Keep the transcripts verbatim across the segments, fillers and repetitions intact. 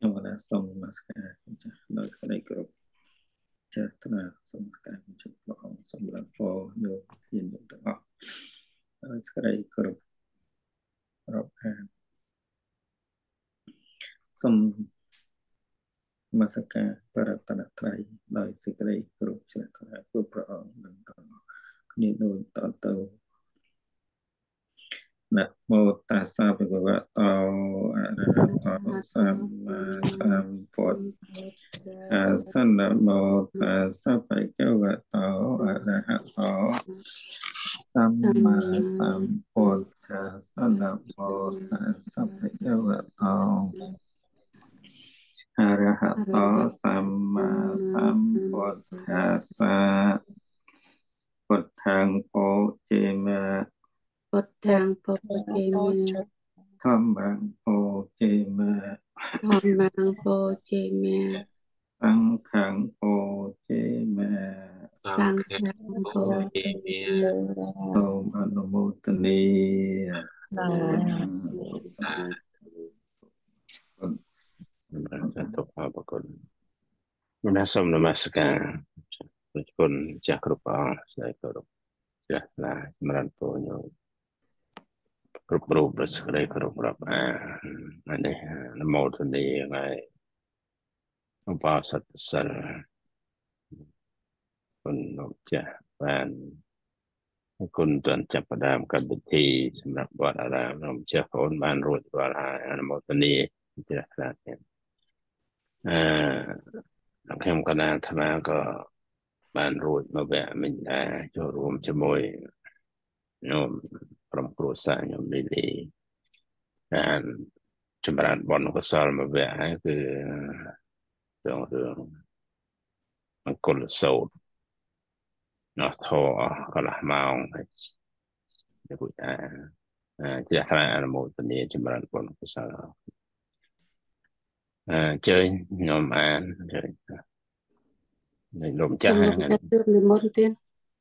là xong mà cả nơi cái này cực chết là xong cả chụp vào xong là phô được hiện được tự họ nơi cái này cực rồi ha xong mà cả para tận trái nơi cái này cực chết là cực rõ đừng có những đôi tạo tàuนะโมตัสสะภะคะวะโตอะระหะโตสัมมาสัมพุทธัสสะนะโมตัสสะภะคะวะโตอะระหะโตสัมมาสัมพุทธัสสะนะโมตัสสะภะคะวะโตอะระหะโตสัมมาสัมพุทธัสสะพุทธังโพเจมะ Bột thang bột chê mê tham bằng hồ chê mê thom bằng bồ chê mê tăng khẳng hồ chê mê tăng Sang khép khang bộ bồ chê mê tôn anumotani taจะตกพระปรากฏมนัสสมนมัสการทุกคนจากครูปองสายกรุจะลาสมรันโปโยกรุปรูปรัสกได้กรุปรับอ่าอันนี้นโมทนีไงอุปาสัตสรคนนกจะแฟนคุณตอนจับประดามกับบิธีสำหรับวัดอารามนมเชื่อโอนบ้านรูดวัดอานโมทนีจะลาเนี่ยอ่านักเรียนคณะธรรมก็บ้านรูดมาแวะมินดาจะรวมจะมวยโยมพรหมครูสายโยมดีดีการชำระบอลก็สอนมาแวะคือเรื่องเรื่องมันกลโสดเนาะทอก็ละมาองเดี๋ยวกูจะอ่าจะทำอะไรโมตัวนี้ชำระบอลก็สอนอ่าเจอโยมอ่านเจอในลมจ้า xong rồi งั้น cha tước đi môn tiên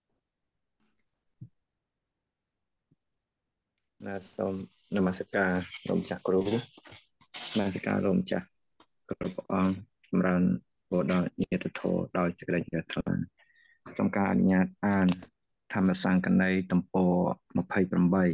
ណាសូមនមស្ការលោកម្ចាស់គ្រូនមស្ការលោកម្ចាស់គ្រប់ព្រះអង្គចម្រើនពរដល់ញាតិធម៌ដោយសេចក្តីជ្រះថ្លាសូមការអនុញ្ញាតអានធម្មសង្កណីទំព័រยี่สิบแปด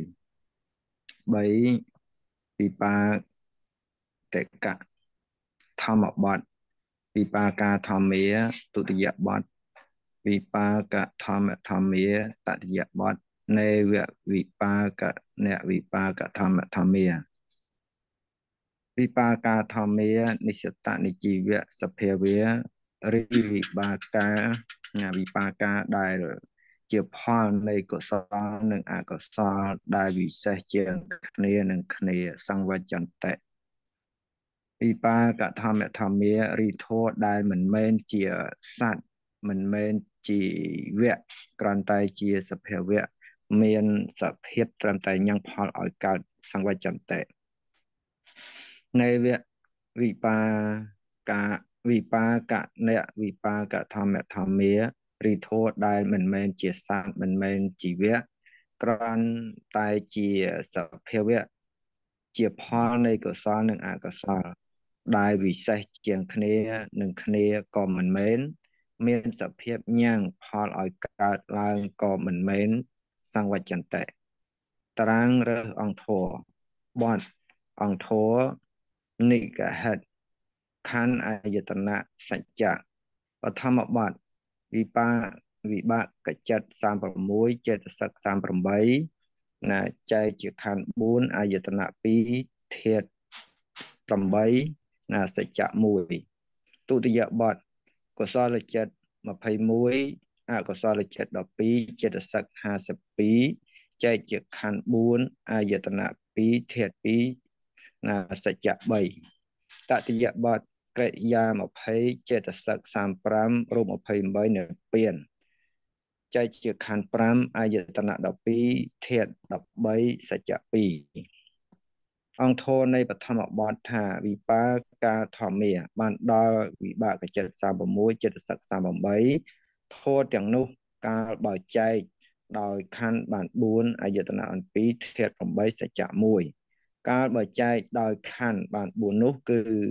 3វិបាកកធម្មបទវិបាកាធម្មាទុតិយបទវិបាកធម្មធម្មាតតិយបទនៃវវិបាកអ្នកវិបាកធម្មធម្មាវិបាកាធម្មានិស្សតនិជីវៈសភាវៈឬវិបាកាវិបាកាដែលជាផលនៃកុសលនិងអកុសលដែលវិសេសជាងគ្នានឹងគ្នាសង្វចន្តិវិបាកធម្មធម្មារីធោដែលមិនមែនជាសត្វមិនមែនជាវៈគ្រាន់តែជាសភាវៈមានសភាពត្រឹមតែញ៉ាំងផលឲ្យកើតសង្វចន្តិនៃវៈវិបាកាវិបាកអ្នកវិបាកធម្មធម្មារីធោដែលមិនមែនជាសត្វមិនមែនជីវៈគ្រាន់តែជាសភាវៈជាផលនៃកុសលនិងអកុសលដែលវិសេសជាងគ្នានឹងគ្នាក៏មិនមែនមានសភាពញ៉ាំងផលឲ្យកើតឡើងក៏មិនមែនសង្វចន្តិតារាងរើសអង្គធរបទអង្គធរនិកហិតខណ្ឌអាយតនៈសច្ចៈបឋមបទវិបាវិបាកចិត្តសាម៦ចេតសិកសាម៨ណាចែកជាខណ្ឌបួនអាយតនៈពីរធាតុប្រាំណាសច្ចៈមួយទុតិយបទកុសលចិត្តยี่สิบเอ็ดអកុសលចិត្តដប់ពីរចេតសិកห้าสิบสองចែកជាខណ្ឌបួនអាយតនៈពីរធាតុពីរណាសច្ចៈបីតតិយបទកិរិយាยี่สิบចេតសិកសាមប្រាំរូបยี่สิบแปดនៅពៀនចែកជាខណ្ឌប្រាំអាយតនៈដប់ពីរធាតុដប់បីសច្ចៈពីរអង្គធរនៃបឋមបទថាវិបាកាធម្មាបានដល់វិបាកចិត្តសាម៦ចេតសិកសាម៨ធរទាំងនោះកាលបើចែកដោយខណ្ឌបានបួនអាយតនៈអំពីធាតុប្រាំសច្ចៈមួយកាលបើចែកដោយខណ្ឌបានបួននោះគឺប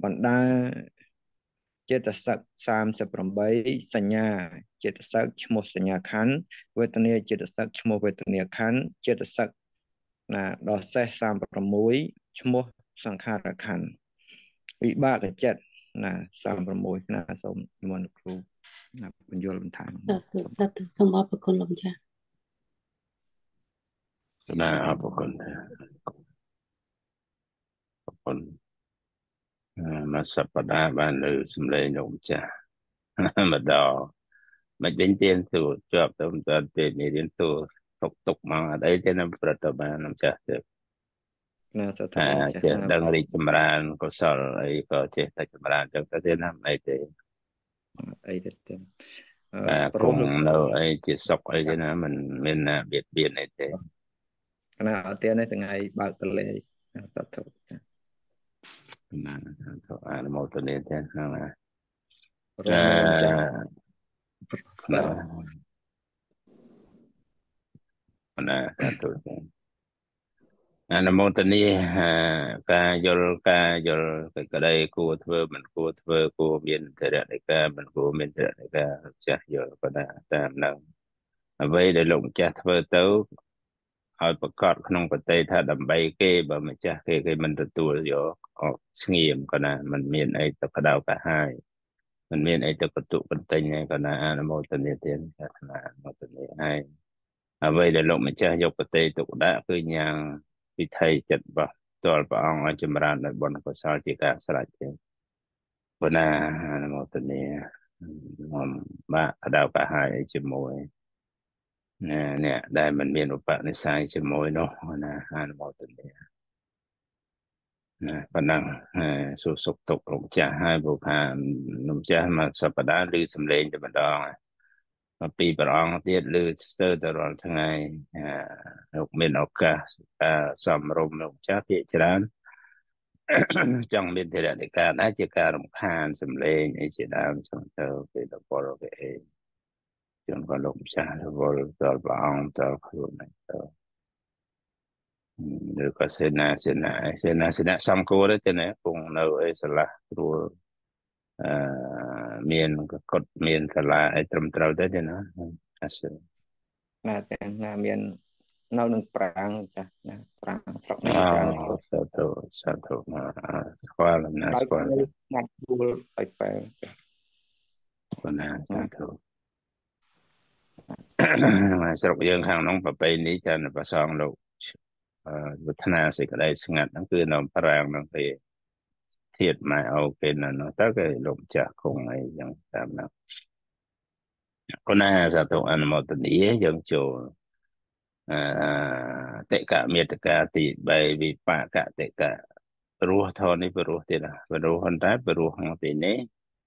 បណ្ដាចេតសិកសាមសិបប្រាំបីសញ្ញាចេតសិកឈ្មោះសញ្ញាខណ្ឌវេទនាចេតសិកឈ្មោះវេទនាខណ្ឌចេតសិកណាដល់សេសសាមប្រាំមួយឈ្មោះសង្ខារខណ្ឌវិបាកចិត្តណាសាមប្រាំមួយណាសូមនិមន្តគ្រូណាបញ្យល់បន្ថែមសាធុសាធុសូមអរគុណលោកចាស់ណាអរគុណអរគុណមកសប្តាហ៍បានលើសម្លេងលោកម្ចាស់ម្ដងមិនវិញទៀនទូជាប់ទៅមិនពេលនេះរៀនទូទុកទុកមកអីទេណាប្រតិបានម្ចាស់ទៅណាសាធុអាចាស់ចេះណាដឹងរីកចម្រើនកុសលអីក៏ចេះតែចម្រើនចឹងទៅទៀតណាមិនអីទេអីទៅទៀតអឺបាទព្រោះគង់លោកនៅអីជាសុខអីទេណាមិនមានណាបៀតបៀនអីទេណាអត់ទៀតនេះថ្ងៃបើកតលេសាធុចាស់ណាទៅអានមកទៅនេះទេហ្នឹងណាព្រមលោកម្ចាស់ណាសាណាទៅទៅអនុមោទនីការយល់ការយល់ទៅក្តីគួរធ្វើមិនគួរធ្វើគួរមានធរណិកាមិនគួរមានធរណិកាចាស់យល់ក៏ដែរតាមនឹងអ្វីដែលលោកម្ចាស់ធ្វើទៅឲ្យប្រកាសក្នុងប្រតិថាដើម្បីគេបើម្ចាស់គេគេមិនទទួលយកអត់ស្ងៀមក៏ណាมันមានអីទៅក្តៅកាហាយมันមានអីទៅកតុបន្ទិញឯក៏ណាអនុមោទនីទៀតថាអនុមោទនីហើយអ្វីដែលលោកម្ចាស់យកប្រតិទុកដាក់គឺយ៉ាងវិថីចិត្តរបស់តលព្រះអង្គឲ្យចម្រើនដោយបុណ្យកុសលជាការស្រេចទេប៉ុន្តែអនុមោទនីខ្ញុំបាក់ក្តៅកាហាយអីជាមួយណាអ្នកដែលមិនមានឧបនិស្ស័យជាមួយនោះណាអនុមោទនីណាប៉ុណ្ណឹងសុខសុខទុកលោកម្ចាស់ហើយព្រោះថាលោកម្ចាស់មកសប្តាហ៍ឮសំឡេងតែម្ដងមកពីព្រះអង្គទៀតឮស្ទើរតែរាល់ថ្ងៃលោកមានឱកាសសំរុំលោកម្ចាស់ភាគច្រើនចង់មានធរណិកាដែរជាការរំខានសំឡេងអីជាដើមចឹងទៅគេទៅបរិគេអីចឹងក៏លោកម្ចាស់ទៅវល់ដល់ព្រះអង្គទៅខ្លួនហ្នឹងទៅឬក៏សេនាសេនាសេនាសេនាសំគួរទេណាគង់នៅអីសាលាគ្រួអឺមានកុដមានសាលាអីត្រឹមត្រូវទេទេណាអសិលណាតែណាមាននៅនឹងប្រាំងចាស់ណាប្រាំងស្រុកអូនេះច្រើនធ្វើសាធុសាធុស្គាល់ណាដោយស្គាល់ណាត់យល់ឲ្យបែបចាស់បណ្ណាសាធុ ស្រុកយើងខាងនោះប្រពៃនេះចានប្រសងលោកវឌ្ឍនាសេចក្តីស្ងាត់ហ្នឹងគឺនៅប្រាំងហ្នឹងគេធៀបម៉ែអូគេនៅនោះទៅគេលោកម្ចាស់គង់អីចឹងតាមហ្នឹងបណ្ណាសាធុអនុមោទនីយើងចូលអឺតិកមេតកាទីបីវិបាកតិកៈព្រោះធននេះព្រោះទៀតណាព្រោះហ្នឹងតែព្រោះក្នុងទីនេះ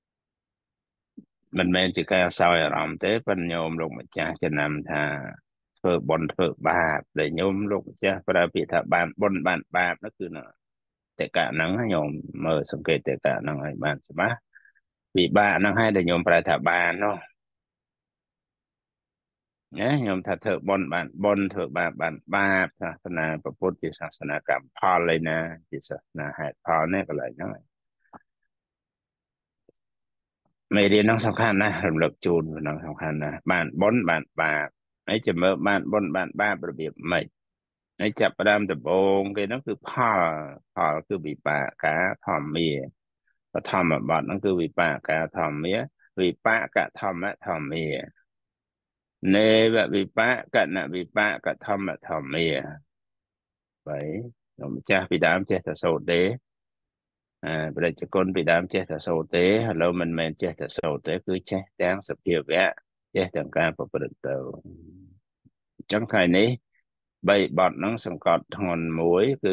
មិនមែនជាការសោយអារម្មណ៍ទេប៉ុន្តែញោមលោកម្ចាស់ចំណាំថាធ្វើបុណ្យធ្វើបាបដែលញោមលោកម្ចាស់ប្រើពាក្យថាបានបុណ្យបានបាបនោះគឺនៅតេកៈហ្នឹងញោមមើលសង្កេតតេកៈហ្នឹងឲ្យបានច្បាស់វិបាកហ្នឹងហើយដែលញោមប្រើថាបាននោះណាញោមថាធ្វើបុណ្យបានបុណ្យធ្វើបាបបានបាបសាសនាពុទ្ធជាសាសនាកម្មផលឯណាជាសាសនាហេតុផលនេះកន្លែងហ្នឹងមេរៀនហ្នឹងសំខាន់ណាស់រំលឹកជូនហ្នឹងសំខាន់ណាស់បានបុណ្យបានបាបហើយចាំមើលបានបុណ្យបានបាបរបៀបម៉េចហើយចាប់ផ្ដើមដំបូងគេហ្នឹងគឺផលផលគឺវិបាកធម្មាបឋមបទហ្នឹងគឺវិបាកធម្មាវិបាកធម្មធម្មានេវវិបាកណវិបាកធម្មធម្មាបីលោកម្ចាស់ពីដើមចេះតែសូត្រទេអឺបរិជ្ជគុណពីដើមចេះតែសូត្រទេឥឡូវមិនមែនចេះតែសូត្រទេគឺចេះទាំងសភាវៈចេះទាំងការប្រព្រឹត្តទៅអញ្ចឹងថ្ងៃនេះបីបទហ្នឹងសង្កត់ធ្ងន់មួយគឺ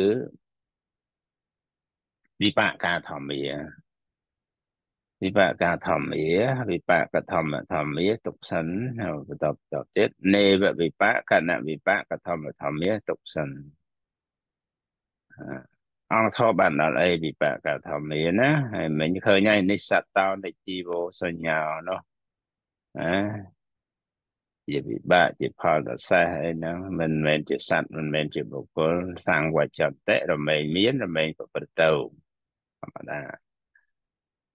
វិបាកធម្មាវិបាកធម្មាវិបាកធម្មធម្មាទុកសិនហើយបន្តបន្តទៀតនេវវិបាកណវិបាកធម្មធម្មាទុកសិនអង្គធម៌បានដល់អីវិបាកធម្មាណាហើយមិញឃើញហើយនិស្សតោនិជីវោសញ្ញានោះណាជាវិបាកជាផលដសេះអីហ្នឹងមិនមែនជាសត្វមិនមែនជាបុគ្គលសាងវចន្តិរមែងមានរមែងប្រព្រឹត្តទៅធម្មតា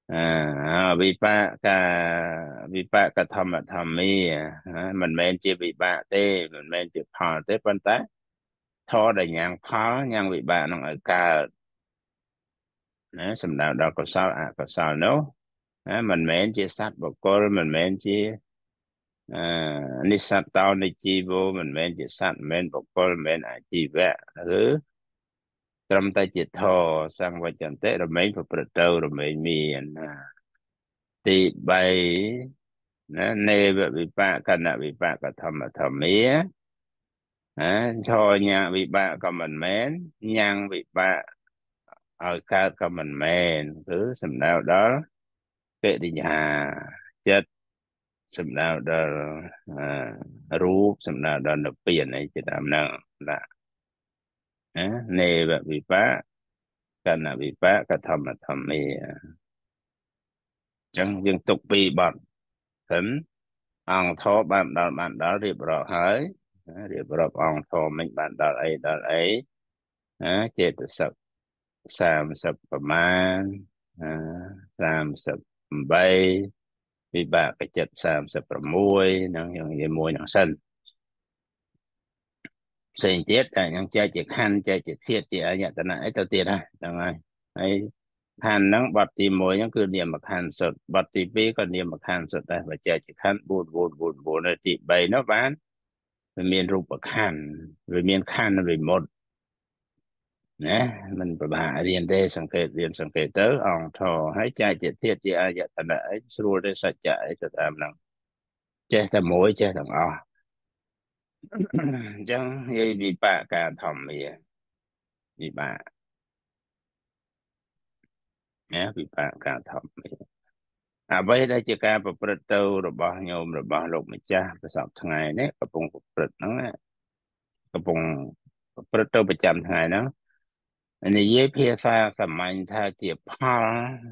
à vì ba cả vì ba cả thầm mà thầm mi à mình men chỉ vì ba tê mình men chỉ phò tê phân tát thọ đầy nhang phó nhang vì ba nó ở cả nè sầm đạo đó có sao à có sao nữa à, mình men chỉ sát bọc cô mình men chỉ à ni sát tao ni chi vô mình men chỉ sát men bọc cô men à chi vẽ ừ trầm tay chỉ thọ sang vài chân tết rồi mấy phải bật trâu rồi mấy miền à thì bay nè nê bị ba cần là bị ba cả thầm mà thầm mía à cho nhà bị ba có mình mến nhang bị ba ở ca có mình mến thứ sầm nào đó kệ đi nhà chết sầm nào đó à rú sầm nào đó nó biển này chỉ làm nào là à nê bị ba cần là bị ba cả thầm mà thầm mía chẳng dừng tục bị bận thỉnh ông thọ bạn đó bạn đó điệp rõ hơi điệp rõ ông thọ mình bạn đó ấy đó ấy à, chết sập sam sậpประมาณอ่าสามสิบใบวิบากก็เจ็ดสามสิบประมวยนั่งอย่างยี่มวยนั่งสั้นเสียงเจ็ดแต่ยังใจเจ็ดขันใจเจ็ดเทียดเจ็ดอะไรแต่ไหนไอ้ตัวเตียนะยังไงไอ้ขันนั่งบัดตีมวยยังคือเนียมมาขันสดบัดตีปีก็เนียมมาขันสดได้ว่าใจเจ็ดขันบูดบูดบูดบูดในตีใบเนาะบ้านมันมีรูปขันมันมีขันมันหมด nè mình phải bà riêng đây sang kệ riêng sang kệ tớ ông thọ hãy chạy chạy thiết chị ai dạ tận ấy xua đây sạch chạy cho tạm năng che tầm mối che tầm o chẳng như bị bạ cả thầm gì bị bạ nhé bị bạ cả thầm à vậy đây chỉ cả một bữa trâu rồi bao nhiêu rồi bao lục mà cha phải sắp thằng ngày đấy cái bụng một bữa nó cái bụng bữa trâu bị chậm thằng ngày nó anh ấy dễ phía xa sầm mạnh tha chỉ pa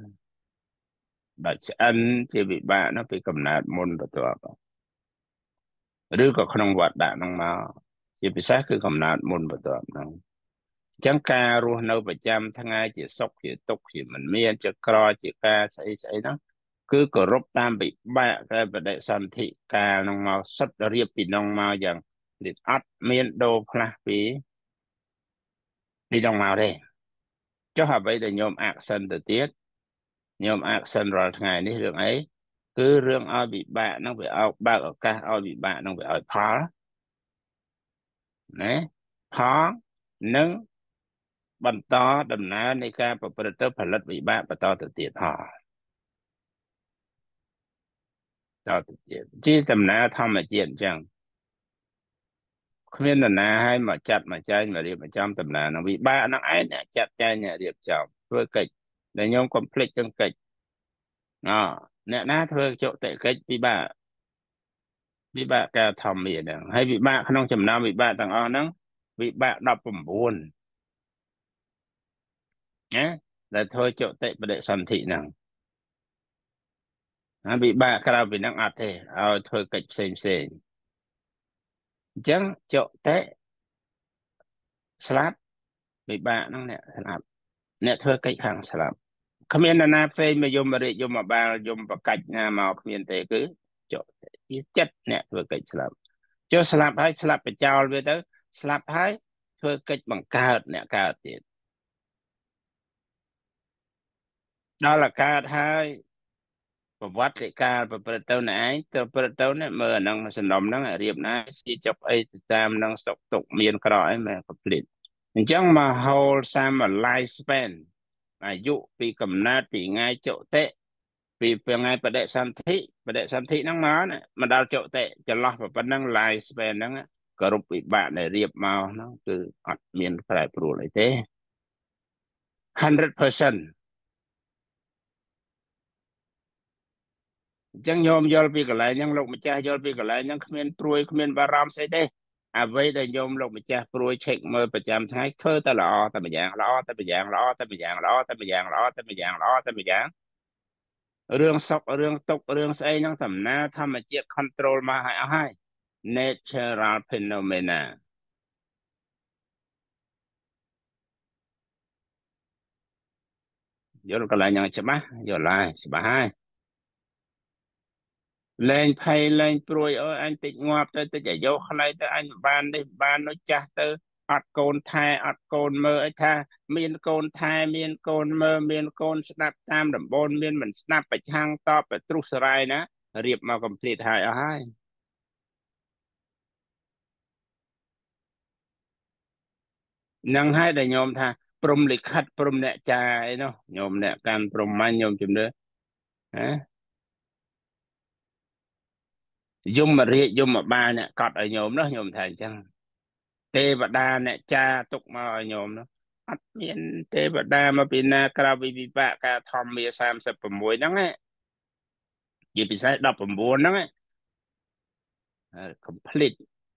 đặt ăn thì bị bạ nó bị cầm nạt môn rồi tụi หรือก็ขนมวัดด่านลงมาที่พิเศษคือคำนาดมุนประตัวนั้นจังการรู้ในประจำทั้งไงจะซกจะตกจะมันเมียนจะกรอจะกาใส่ใส่นั้นคือกรบตามบิบะก็ประเดสันติการลงมาสัตเรียบปีลงมาอย่างดิดอัดเมียนโดพลาปีปีลงมาเลยเจ้าหาไปแต่โยมอักษรตัวเตี้ยโยมอักษรรอทั้งไงนี่เรื่องไอ้คือเรื่องเอาบิบะนั่งไปเอาบ้าเอากาเอาบิบะนั่งไปเอาพา nè ផងនឹងបន្តដំណើរនៃការប្រព្រឹត្តទៅផលិតវិបាកបន្តទៅទៀតផងតទៅទៀតជាដំណើរធម្មជាតិអញ្ចឹងគ្មាននរណាឲ្យមកចាត់មកចែងមករៀបមកចំដំណើរនឹងវិបាកនឹងឯងអ្នកចាត់ចែងអ្នករៀបចំធ្វើកិច្ចដែលខ្ញុំកុំភ្លេចទាំងកិច្ចអអ្នកណាធ្វើចុតិកិច្ចវិបាកវិបាកការធម្មជាតិហ្នឹងហើយវិបាកក្នុងចំណោមវិបាកទាំងអស់ហ្នឹងវិបាកដប់៩ណាដែលធ្វើចុតិបដិសន្ធិហ្នឹងវិបាកក្រៅពីហ្នឹងអត់ទេឲ្យធ្វើកិច្ចផ្សេងផ្សេងអញ្ចឹងចុតិស្លាប់វិបាកហ្នឹងអ្នកស្លាប់អ្នកធ្វើកិច្ចខាងស្លាប់គ្មាននរណាផ្សេងមកយមរាជយមបាលយមបកាច់ណាមកគ្មានទេគឺចុតិជាចិត្តអ្នកធ្វើកិច្ចស្លាប់ចុះស្លាប់ហើយស្លាប់បញ្ចោលវាទៅស្លាប់ហើយធ្វើកិច្ចបង្កើតអ្នកកើតទៀតដល់តែកើតហើយប្រវត្តិការប្រព្រឹត្តទៅណែឯងទៅប្រព្រឹត្តទៅនេះមើលអាហ្នឹងសំណុំហ្នឹងរៀបណាស៊ីចុកអីទៅតាមហ្នឹងសុកទុកមានក្រអីមែន complete អញ្ចឹងមក whole sum life span អាយុពីកំណើតពីថ្ងៃចុតិពីថ្ងៃបដិសន្ធិបដិសន្ធិហ្នឹងមកណាមកដល់ចុតិចន្លោះប៉ុណ្ណឹង life span ហ្នឹងគ្រប់វិបាកដែលរៀបមកហ្នឹងគឺអត់មានប្រែប្រួលអីទេ one hundred percent អញ្ចឹងញោមយល់ពីកន្លែងហ្នឹងលោកម្ចាស់យល់ពីកន្លែងហ្នឹងគ្មានព្រួយគ្មានបារម្ភស្អីទេអ្វីដែលញោមលោកម្ចាស់ព្រួយឆែកមើលប្រចាំថ្ងៃធ្វើតែល្អតែម្យ៉ាងល្អតែម្យ៉ាងល្អតែម្យ៉ាងល្អតែម្យ៉ាងល្អតែម្យ៉ាងល្អតែម្យ៉ាងរឿងសុខរឿងទុក្ខរឿងស្អីហ្នឹងដំណើរធម្មជាតិ control មកឲ្យអស់ហើយ natural phenomena អយល់កន្លែងយ៉ាងច្បាស់យល់ហើយច្បាស់ហើយលែងភ័យលែងព្រួយអើយអញតិចងាប់ទៅតិចអាយុខ្លីទៅអញបាននេះបាននោះចាស់ទៅអត់កូនថែអត់កូនមើលអីថាមានកូនថែមានកូនមើលមានកូនស្ដាប់តាមដំបូន្មានមិនស្ដាប់ប្រឆាំងតបទៅទ្រុសរាយណារៀបមកកំភ្លេតហើយអស់ហើយនឹងហើយដែលញោមថាព្រំលិខិតព្រំអ្នកចាអីនោះញោមអ្នកកាន់ព្រំមាញ់ញោមជំនឿណាយមរាជយមបាលអ្នកកត់ឲ្យញោមនោះញោមថាអញ្ចឹងទេវតាអ្នកចាទុកមកឲ្យញោមនោះអត់មានទេវតាមកពីណាក្រៅពីវិបាកការធម្មាសាមសិបប្រាំមួយហ្នឹងជាពិសេសដប់ប្រាំបួនហ្នឹង complete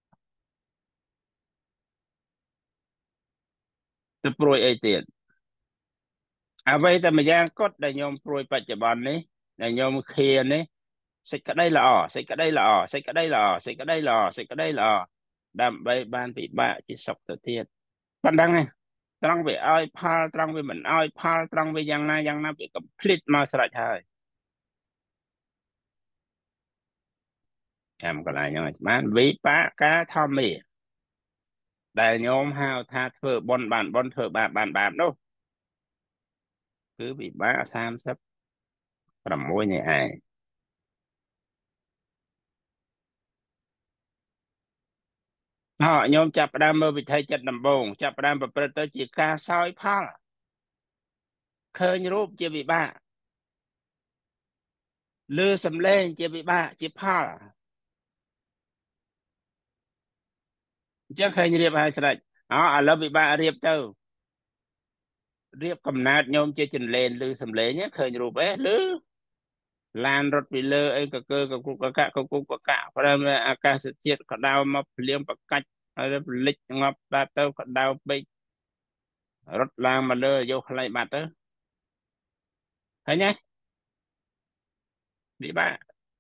ទៅព្រួយអីទៀតអ្វីតែម្យ៉ាងកត់ដែលញោមព្រួយបច្ចុប្បន្ននេះដែលញោមឃានេះសេចក្តីល្អសេចក្តីល្អសេចក្តីល្អសេចក្តីល្អសេចក្តីល្អដើម្បីបានពិបាកជាសុខទៅទៀតប៉ុណ្ណឹងឯងត្រង់វាឲ្យផលត្រង់វាមិនឲ្យផលត្រង់វាយ៉ាងណាយ៉ាងណាវា complete មកស្រេចហើយចាំកន្លែងហ្នឹងបានវិបាកការធម្មាដែលញោមហៅថាធ្វើបុណ្យបានបុណ្យធ្វើបាបបានបាបនោះគឺវិបាកសាមសិបប្រាំមួយនេះឯងអោញោមចាប់ផ្ដើមមើលវិធីចិត្តដំបូងចាប់ផ្ដើមប្រព្រឹត្តទៅជាការសោយផលឃើញរូបជាវិបាកឮសំឡេងជាវិបាកជាផលអញ្ចឹងឃើញរៀបហើយស្រេចអោឥឡូវវិបាករៀបទៅរៀបកំណើតញោមជាចន្លេនឮសំឡេងឃើញរូបអេឮឡានរត់ពីលើអីកកើកគុកកកាក់កគុកកកាក់ព្រមអាកាសធាតុក្តៅមកភ្លៀងប្រកាច់ហើយប្រលិចងាប់បាត់ទៅក្តៅពេករត់ឡើងមកលើយកខ្លៃបាត់ទៅឃើញទេវិបាក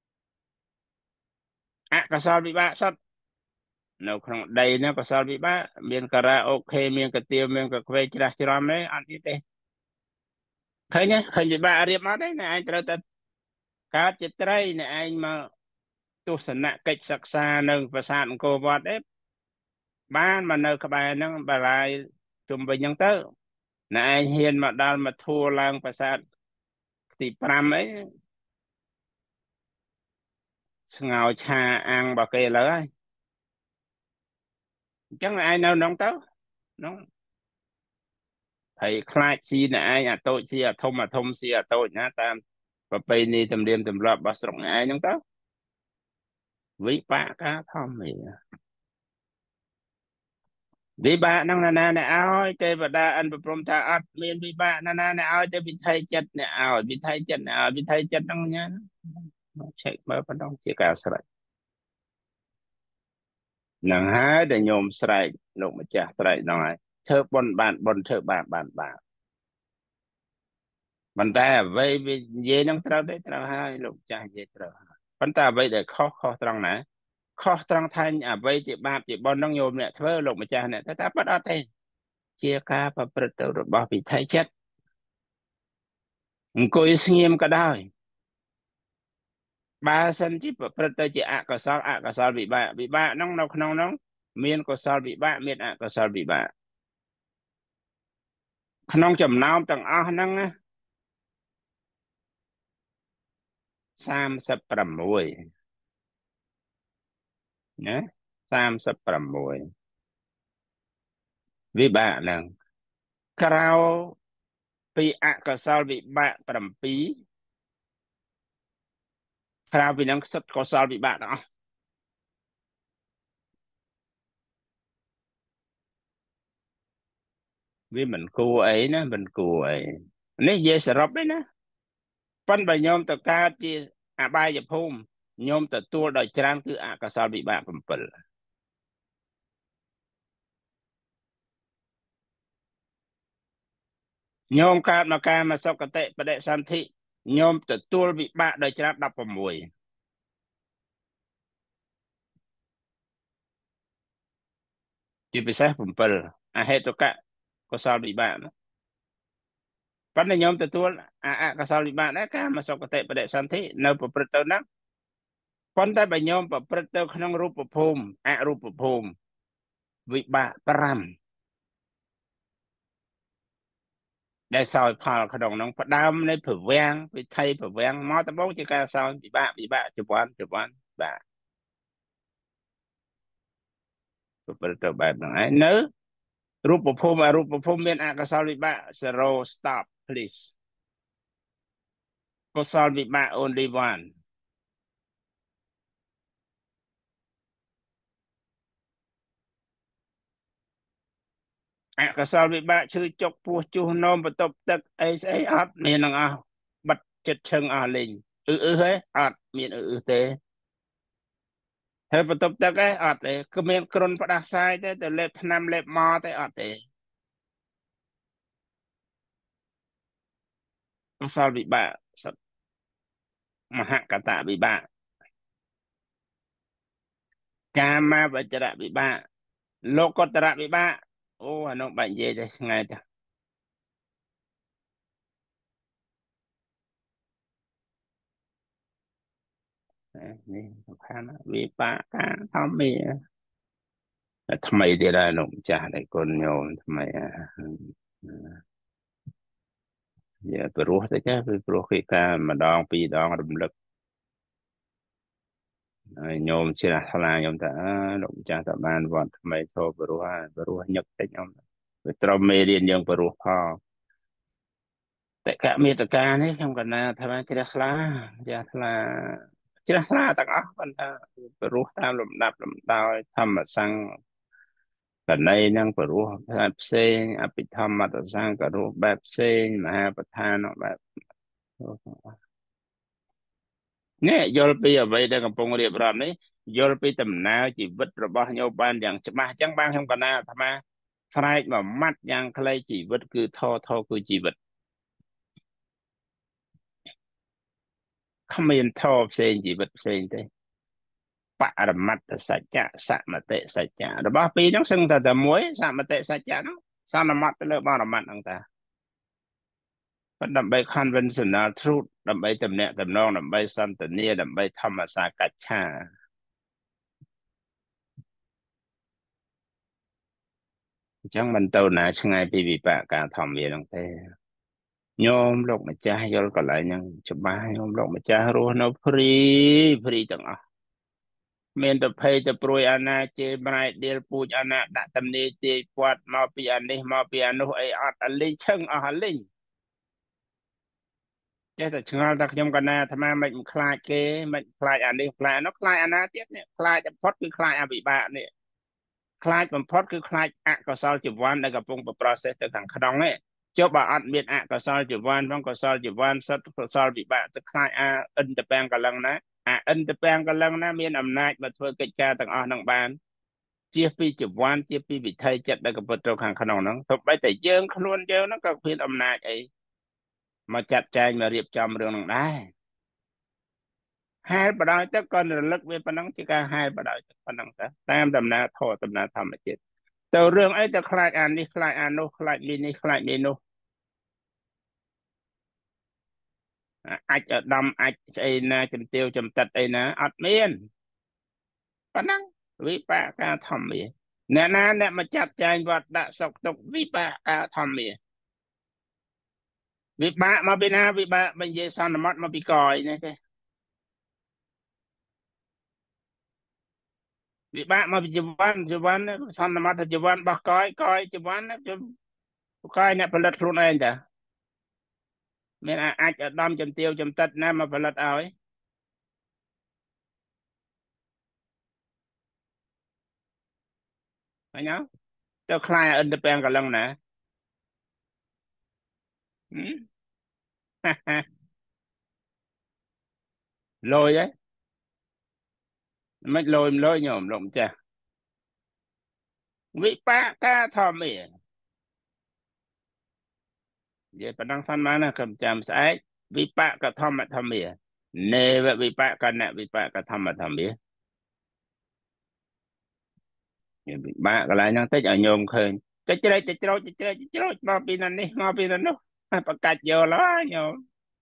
អកុសលវិបាកសុទ្ធនៅក្នុងដីហ្នឹងកុសលវិបាកមានការ៉ាអូខេមានកាទៀវមានកក្វេច្រាស់ច្រំទេអត់ទៀតទេឃើញទេឃើញវិបាករៀបមកទេណែឯងត្រូវតែកើតជាត្រីណែឯងមកទស្សនកិច្ចសិក្សានៅប្រាសាទអង្គរវត្តទេបានមកនៅក្បែរហ្នឹងបាឡាយជុំវិញហ្នឹងទៅណែឯងហ៊ានមកដល់មកធួឡើងប្រាសាទទីប្រាំអីស្ងោឆាអាំងរបស់គេលើហើយអញ្ចឹងឯងនៅក្នុងទៅហ្នឹងហើយខ្លាចស៊ីណែឯងអាតូចស៊ីអាធំអាធំស៊ីអាតូចណាតាមប្រពៃណីទំនៀមទម្លាប់របស់ស្រុកឯងហ្នឹងទៅវិបាកការធម្មាវិបាកហ្នឹងណាណាអ្នកឲ្យទេវតាអិនប្រព្រំថាអត់មានវិបាកណាណាអ្នកឲ្យទេវិថីចិត្តអ្នកឲ្យវិថីចិត្តអ្នកឲ្យវិថីចិត្តហ្នឹងញ៉ាឆែកមើលប៉ុណ្ណឹងជាការស្រេចនឹងហើយដែលញោមស្រែកលោកម្ចាស់ស្រែកហ្នឹងហើយធ្វើបុណ្យបានបុណ្យធ្វើបាបបានបាបប៉ុន្តែអ្វីវានិយាយហ្នឹងត្រូវទេត្រូវហើយលោកម្ចាស់និយាយត្រូវហើយប៉ុន្តែអ្វីដែលខុសខុសត្រង់ណាខុសត្រង់ថាអ្វីជាបាបជាបុណ្យហ្នឹងញោមអ្នកធ្វើលោកម្ចាស់អ្នកតែប៉ាត់អត់ទេជាការប្រព្រឹត្តទៅរបស់វិថីចិត្តអង្គុយស្ងៀមក៏ដោយបើសិនជាប្រព្រឹត្តទៅជាអកុសលអកុសលវិបាកវិបាកហ្នឹងនៅក្នុងហ្នឹងមានកុសលវិបាកមានអកុសលវិបាកក្នុងចំណោមទាំងអស់ហ្នឹងណាសាមសិបប្រាំមួយណាសាមសិបប្រាំមួយវិបាកហ្នឹងក្រៅពីអកុសលវិបាកប្រាំពីរក្រៅពីហ្នឹងសិតកុសលវិបាកទាំងអស់វាមិនគួរអីណាមិនគួរអីនេះនិយាយសរុបទេណាប៉ុន្តែញោមទៅកើតជាអបាយភូមិញោមទទួលដោយច្រើនគឺអកុសលវិបាក7ញោមកើតមកកាមសុគតិបដិសន្ធិញោមទទួលវិបាកដោយច្រើនដប់ប្រាំមួយជាពិសេស7អហេតុកៈកុសលវិបាកប៉ុន្តែញោមទទួលអាអកុសលវិបាកដែរកាមសុគតិបដិសន្ធិនៅប្រព្រឹត្តទៅហ្នឹងប៉ុន្តែបើញោមប្រព្រឹត្តទៅក្នុងរូបភូមិអរូបភូមិវិបាកប្រាំដែលសោយផលក្នុងនោះផ្ដើមនៃប្រវាំងវិថីប្រវាំងមកដំបូងជាការសោយវិបាកវិបាកជវ័នជវ័នបាទប្រព្រឹត្តទៅបែបហ្នឹងឯងនៅរូបភូមិអរូបភូមិមានអកុសលវិបាក zero stop please កុសលវិបាក only one អកុសលវិបាកឈឺចុកពោះជួសនោមបន្ទប់ទឹកអីស្អីអត់មានទាំងអស់បិទចិត្តឈឹងអស់លេងអឺអឺហេអត់មានអឺអឺទេហើយបន្ទប់ទឹកឯងអត់ទេគឺមានគ្រុនផ្ដាសាយទេទៅលេបថ្នាំលេបមកទេអត់ទេកុសលវិបាកសត្វមហកតវិបាកកាមវចរៈវិបាកលោកុត្តរវិបាកអូអានោះបាច់និយាយទេឆ្ងាយទៅនេះសំខាន់វិបាកការធម្មាថ្មីទៀតហើយលោកម្ចាស់ដែលគុណញោមថ្មីយ៉ាព្រោះទៅចាពីព្រោះគេការម្ដងពីរដងរំលឹកហើយញោមជ្រះថ្លាញោមថាអើលោកម្ចាស់តបានវត្តថ្មីធោព្រោះហើយព្រោះញឹកតិចញោមវាត្រូវមេរៀនយើងព្រោះផងតែកមេតកានេះខ្ញុំកណាថាជ្រះថ្លាជ្រះថ្លាជ្រះថ្លាទាំងអស់ប៉ុន្តែព្រោះតាមលំដាប់លំដោយធម្មសង្ឃកណីនឹងព្រោះបែបផ្សេងអភិធម្មតសង្ឃក៏រស់បែបផ្សេងមហាប្រធានបែបនេះយល់ពីអ្វីដែលកំពុងរៀបរាប់នេះយល់ពីដំណើរជីវិតរបស់ញោមបានយ៉ាងច្បាស់អញ្ចឹងបានខ្ញុំកណាអាត្មាស្រែកមួយម៉ាត់យ៉ាងខ្លីជីវិតគឺធរធរគឺជីវិតគ្មានធរផ្សេងជីវិតផ្សេងទេបរមត្តសច្ចៈសមតិសច្ចៈរបស់ពីរហ្នឹងសឹងតែតែមួយសមតិសច្ចៈហ្នឹងសន្មតទៅលើបរមត្តហ្នឹងតាប៉ុន្តែដើម្បី conventional truth ដើម្បីតំណាក់តំណងដើម្បីសន្តានាដើម្បីធម្មសាកច្ឆាអញ្ចឹងមិនទៅណាឆ្ងាយពីវិបាកការធម្មវាហ្នឹងទេញោមលោកម្ចាស់យល់កន្លែងហ្នឹងច្បាស់ញោមលោកម្ចាស់រស់នៅព្រីព្រីទាំងអស់មានទៅភ័យទៅព្រួយអាណាជេរប្រែដៀលពូជអាណាដាក់តំនីទាយពាត់មកពីអានេះមកពីអានោះអីអត់អាលីងឈឹងអស់អាលីងចេះតែឆ្ងល់ថាខ្ញុំកណាអាត្មាមិនខ្លាចគេមិនខ្លាចអានេះខ្លាចអានោះខ្លាចអាណាទៀតនេះខ្លាចបំផុតគឺខ្លាចអវិបាកនេះខ្លាចបំផុតគឺខ្លាចអកុសលជីវ័នដែលកំពុងប្រប្រសេសទៅខាងក្នុងនេះចុះបើអត់មានអកុសលជីវ័នផងកុសលជីវ័នសិតកុសលវិបាកទៅខ្លាចអាអិនតពាំងកលឹងណាអាអិនតពាំងកលឹងណាមានអំណាចមកធ្វើកិច្ចការទាំងអស់នឹងបានជាពីជីវ័នជាពីវិថីចិត្តដែលកំពុងទៅខាងក្នុងហ្នឹងទោះបីតែយើងខ្លួនយើងហ្នឹងក៏មានអំណាចអីមកចាត់ចែងមករៀបចំរឿងហ្នឹងដែរហេតុបដ ாய் ទឹកក៏រលឹកវាប៉ុណ្ណឹងជាការហេតុបដ ாய் ទឹកប៉ុណ្ណឹងទៅតាមដំណើរធម៌ដំណើរធម្មជាតិទៅរឿងអីទៅខ្លាចអានេះខ្លាចអានោះខ្លាចមីនេះខ្លាចមីនោះអាចឧត្តមអាចស្អីណាជំទាវចំតិតអីណាអត់មានប៉ុណ្ណឹងវិបាកការធម្មាអ្នកណាអ្នកមកចាត់ចែងវត្តដាក់សុកទុកវិបាកការធម្មាវិបាកមកពីណាវិបាកបើនិយាយសន្មតមកពីកយនេះទេវិបាកមកពីជីវ័នជីវ័នសន្មតជីវ័នរបស់កយកយជីវ័នខ្ញុំកយអ្នកផលិតខ្លួនឯងតាមានអាចឧត្តមជំទាវចំតិតណាមកផលិតឲ្យឃើញអត់ទៅខ្លាយអិនទៅពាំងកលឹងណាលយហ៎មិនលយមិនលយញោមលោកម្ចាស់វិបាកការធម្មានិយាយប៉ុណ្ណឹងសិនមកណាកុំចាំស្អែកវិបាកធម្មធម្មានេវវិបាកណវិបាកធម្មធម្មាវិបាកកន្លែងហ្នឹងតិចឲ្យញោមឃើញតិចជ្រែកតិចច្រូចតិចជ្រែកតិចច្រូចមកពីណានេះមកពីណានោះប្រកាច់យកឡើយញោម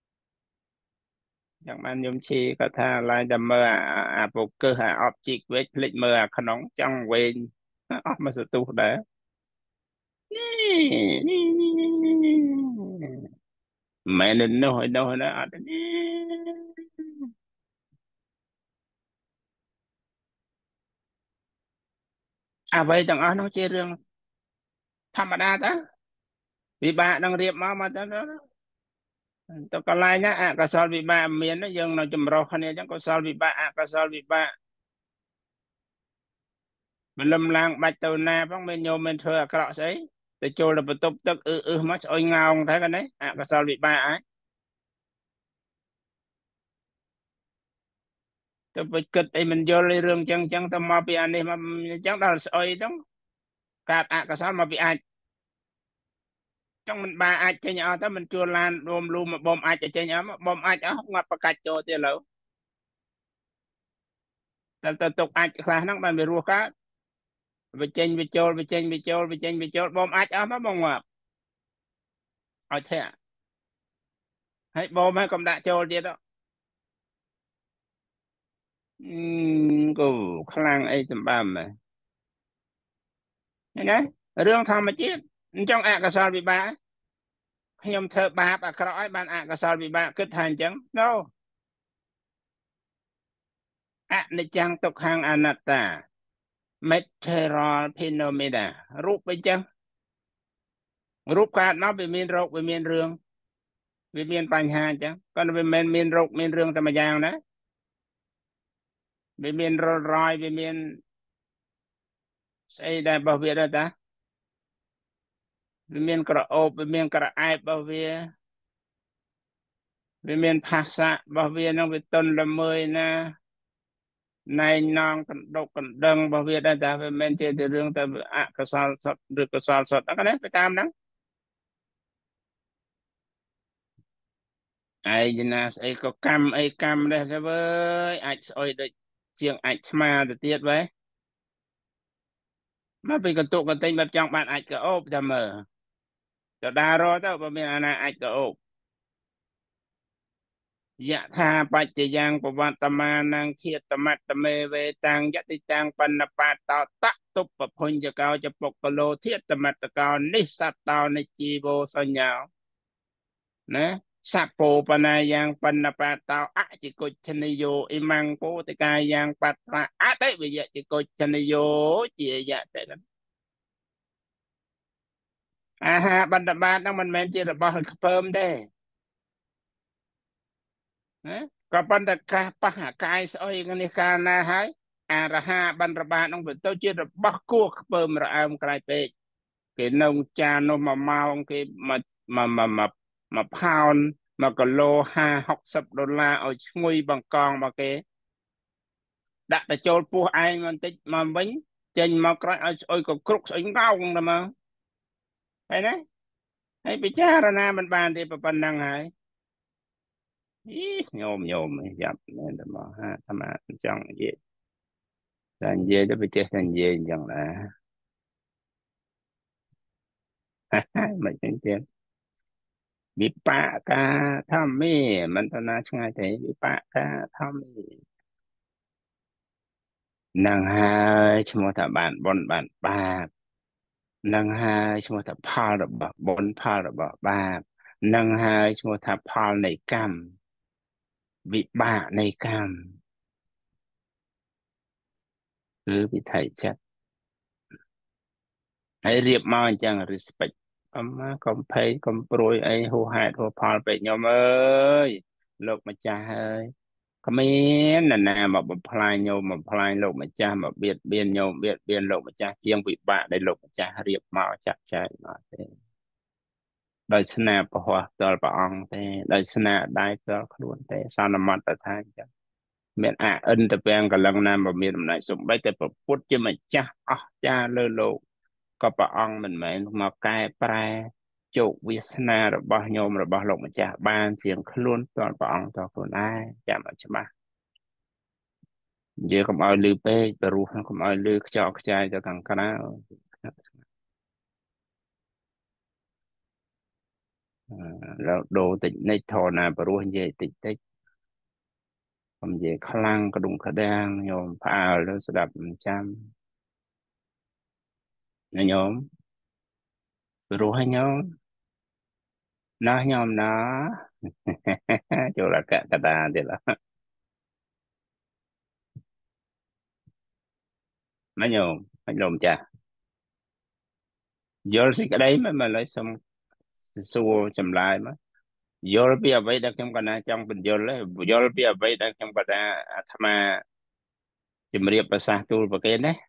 យ៉ាងបានញោមឈីក៏ថាឡើងតែមើលអាពូកឹសអាអបជីកវិញភ្លេចមើលអាក្នុងចង់វែងអស់មកសទុះដែរមែននោះហើយនោះណាអត់ទេអ្វីទាំងអស់នោះជារឿងធម្មតាតាវិបាកនឹងរៀបមកមកទៅទៅកន្លែងណាអកុសលវិបាកមានយើងនៅចម្រុះគ្នាអញ្ចឹងកុសលវិបាកអកុសលវិបាកមិនលំឡើងបាច់ទៅណាផងមានញោមមានធ្វើអាក្រក់ស្អីទៅចូលទៅបន្ទប់ទឹកអឺអឺមកស្អុយងោងតែកណេះអកុសលវិបាកអាចទៅไปគិតអីមិនយល់ឯរឿងចឹងចឹងទៅមកពីអានេះមកចឹងដល់ស្អុយទៅកើតអកុសលមកពីអាចចឹងមិនបាអាចចេញអស់ទៅមិនជួលឡានរួមលូមកបំអាចចេញអស់មកបំអាចអស់ងាត់ប្រកាច់ចូលទៀតឥឡូវតែទៅទុកអាចខ្លះហ្នឹងបានវារស់កើតវាចេញវាចូលវាចេញវាចូលវាចេញវាចូលបំអាចអស់មកបងងាប់ឲ្យធាក់ហើយបំហើយកុំដាក់ចូលទៀតអឺគូខ្លាំងអីសម្បើមហ៎ណារឿងធម្មជាតិអញ្ចឹងអកុសលវិបាកខ្ញុំធ្វើបាបអាក្រក់ឲ្យបានអកុសលវិបាកគិតថាអញ្ចឹង no អនិច្ចំទុក្ខំអនត្តា material phenomena រូបអញ្ចឹងរូបកើតមកវាមានរោគវាមានរឿងវាមានបញ្ហាអញ្ចឹងក៏វាមិនមានរោគមានរឿងតែមួយយ៉ាងណាវាមានរលរយវាមានស្អីដែររបស់វាដែរតាវាមានក្រអូបវាមានក្រអែបរបស់វាវាមានផាសៈរបស់វានឹងវាតុនល្មើយណាណែងណងកណ្ដុកកណ្ដឹងរបស់វាដែរតែវាមិនជារឿងតែអកុសលសុទ្ធឬកុសលសុទ្ធហ្នឹងណាទៅតាមហ្នឹងឯងណាស្អីក៏កម្មអីកម្មដែរទៅវើយអាចស្អុយដូចជាងអាចស្មាទៅទៀតវ៉េមកពីកន្ទុកកន្ទិញបែបចង់បានអាចក៏អូបតែមើលទៅដារទៅបើមានអាណាអាចក៏អូបយៈថាបច្ចយ៉ាងបវត្តមានាងឃាតមត្តមេវេតាំងយតិតាំងបណ្ណបាតតតតុបភុញ្ញកោចពុកលោធាតមត្តកោនិសត្តោនិជីវោសញ្ញាណាសពោបណាយ៉ាងបណ្ណបាតោអជិគុច្ឆនិយោអ៊ីម៉ាំងពោតិកាយ៉ាងបត្រាអតិវិយជិគុច្ឆនិយោជាយៈតែអាហារបណ្ឌបាតហ្នឹងមិនមែនជារបស់ខ្ពើមទេណាក៏ប៉ុន្តែកាសប៉ះអាកាយស្អុយនេះកាលណាហើយអារហាបណ្ឌបាតហ្នឹងវាទៅជារបស់គួរខ្ពើមរអើមក្រៃពេកគេនៅចាននោះមួយម៉ោងគេមកមកមកមកផោនមកគីឡូห้า หกสิบដុល្លារឲ្យឈ្ងុយបង្កងមកគេដាក់ទៅចូលពោះឯងបន្តិចមកវិញចេញមកក្រោយឲ្យស្អុយក៏គ្រុកស្អុយកោងទៅមកហើយណាហើយពិចារណាមិនបានទេប៉ុណ្ណឹងហើយអីញោមញោមយ៉ាប់មែនតែមកហាអាត្មាចង់និយាយតែនិយាយទៅវាចេះតែនិយាយអញ្ចឹងណាមិនចឹងទៀតវិបាកាធម្មេមិនទៅណាឆ្ងាយទេវិបាកាធម្មេនឹងហើយឈ្មោះថាបានបុណ្យបានបាបនឹងហើយឈ្មោះថាផលរបស់បុណ្យផលរបស់បាបនឹងហើយឈ្មោះថាផលនៃកម្មវិបាកនៃកម្មគឺវិថីចិត្តហើយរៀបមកអញ្ចឹង respect អមមកកំភៃកំព្រួយអីហួសហេតុហួសផលពេកញោមអើយលោកម្ចាស់អើយគ្មាននរណាមកបំផ្លាញញោមបំផ្លាញលោកម្ចាស់មកបៀតបៀនញោមបៀតបៀនលោកម្ចាស់ជាងវិបាកដែលលោកម្ចាស់រៀបមកចាក់ចែងមកទេដោយស្នាពហោះផ្ទាល់ព្រះអង្គទេដោយស្នាដៃផ្ទាល់ខ្លួនទេសន្មតថាអញ្ចឹងមានអអិនតពាំងកលឹងណាមកមានអំណាចសំបីតែប្រពុតជាម្ចាស់អស្ចារ្យលើលោកក៏ព្រះអង្គមិនមែនមកកែប្រែជោគវាសនារបស់ញោមរបស់លោកម្ចាស់បានជាងខ្លួនផ្ទាល់ព្រះអង្គតខ្លួនឯងចាំឲ្យច្បាស់និយាយកុំឲ្យលឺពេកព្រោះកុំឲ្យលឺខ្ចោខ្ចាយទៅខាងក្រៅแล้วđồ tịnh này thọ nào bà ruột về tịnh tích không về khả năng có đụng khả đang nhôm pháแล้วsẽ đập trăm nhôm bà ruột hay nhôm nó nhôm nó chỗ là cả cả đà thì là nó nhôm nó nhôm chà vô xí cái đấy mà mà lấy xong xua chầm lại mà vô bây giờ vậy đang trong cái này trong bình vô lấy vô bây giờ vậy đang trong cái này tham mà chìm riệp và sang tu và cái đấy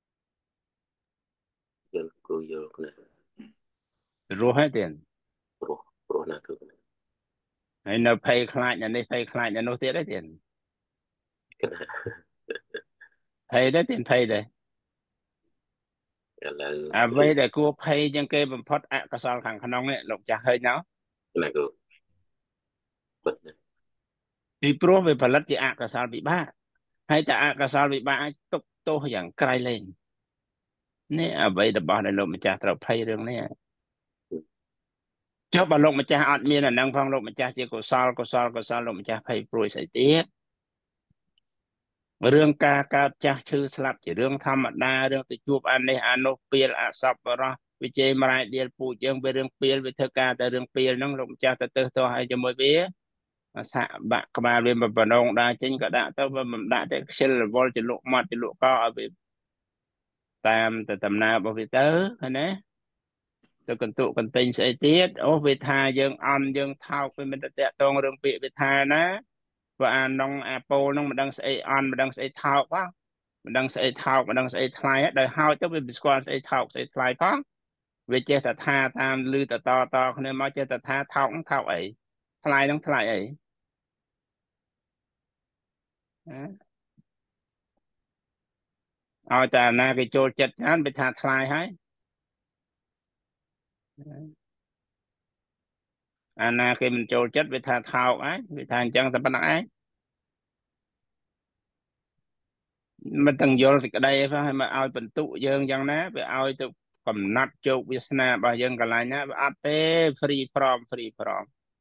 Yo cứ yo cái này ruột hết tiền pro pro na cứ cái này hay nó pay client nhà này pay client nhà nó tiền đấy tiền cái này pay đấy tiền pay đấy là à cái vậy để cô pay những cái bằng phật ạ cái sao thằng khăn ông ấy lục chả hơi nó này cứ bật này thì pro về phần lật chỉ ạ cái sao bị ba hay ta ạ cái sao bị ba tục tôอย่างไกล lên nè à vậy để bảo này lục mà chả tao pay เรื่องนี้cho bà lục mà chả ăn miên là năng phong lục mà chả chỉ có sao có sao có sao lục mà chả pay pro sẽ tiếc เรื่องการการចាស់ឈឺស្លាប់ជារឿងធម្មតារឿងទៅជួបអានេះអានោះពេលអសប្បុរសវិជ័យមរាយដៀលពូជយើងវារឿងពេលវាធ្វើការតែរឿងពេលហ្នឹងលោកម្ចាស់ទៅទៅទៅឲ្យជាមួយវាសាក់បាក់ក្បាលវាមិនបណ្ដងដើរចេញក៏ដាក់ទៅវាមិនដាក់តែខ្ជិលរវល់ចលក់មាត់ចលក់កឲ្យវាតាមទៅដំណើររបស់វាទៅឃើញទេទៅកន្ទុកកន្ទិញស្អីទៀតអូវាថាយើងអន់យើងថោកវាមិនទៅតាក់ទងរឿងពាក្យវាថាណាបើអានងអាប៉ូលនឹងមិនដឹងស្អីអន់មិនដឹងស្អីថោកផងមិនដឹងស្អីថោកមិនដឹងស្អីថ្លៃដោយហោចទៅវាមិនស្គាល់ស្អីថោកស្អីថ្លៃផងវាចេះតែថាតាមឮតតតគ្នាមកចេះតែថាថោកថោកអីថ្លៃនឹងថ្លៃអីឲ្យតែណាគេចូលចិត្តច្រើនវាថាថ្លៃហើយអាណាគេមិនចូលចិត្តវាថាថោកហើយវាថាអញ្ចឹងតែប៉ុណ្្នឹងឯងមិនទាំងយល់សេចក្តីឯងហើយមកឲ្យបន្ទុកយើងយ៉ាងណាវាឲ្យទៅកំណត់ជោគវាសនារបស់យើងកន្លែងណាវាអត់ទេ free from free from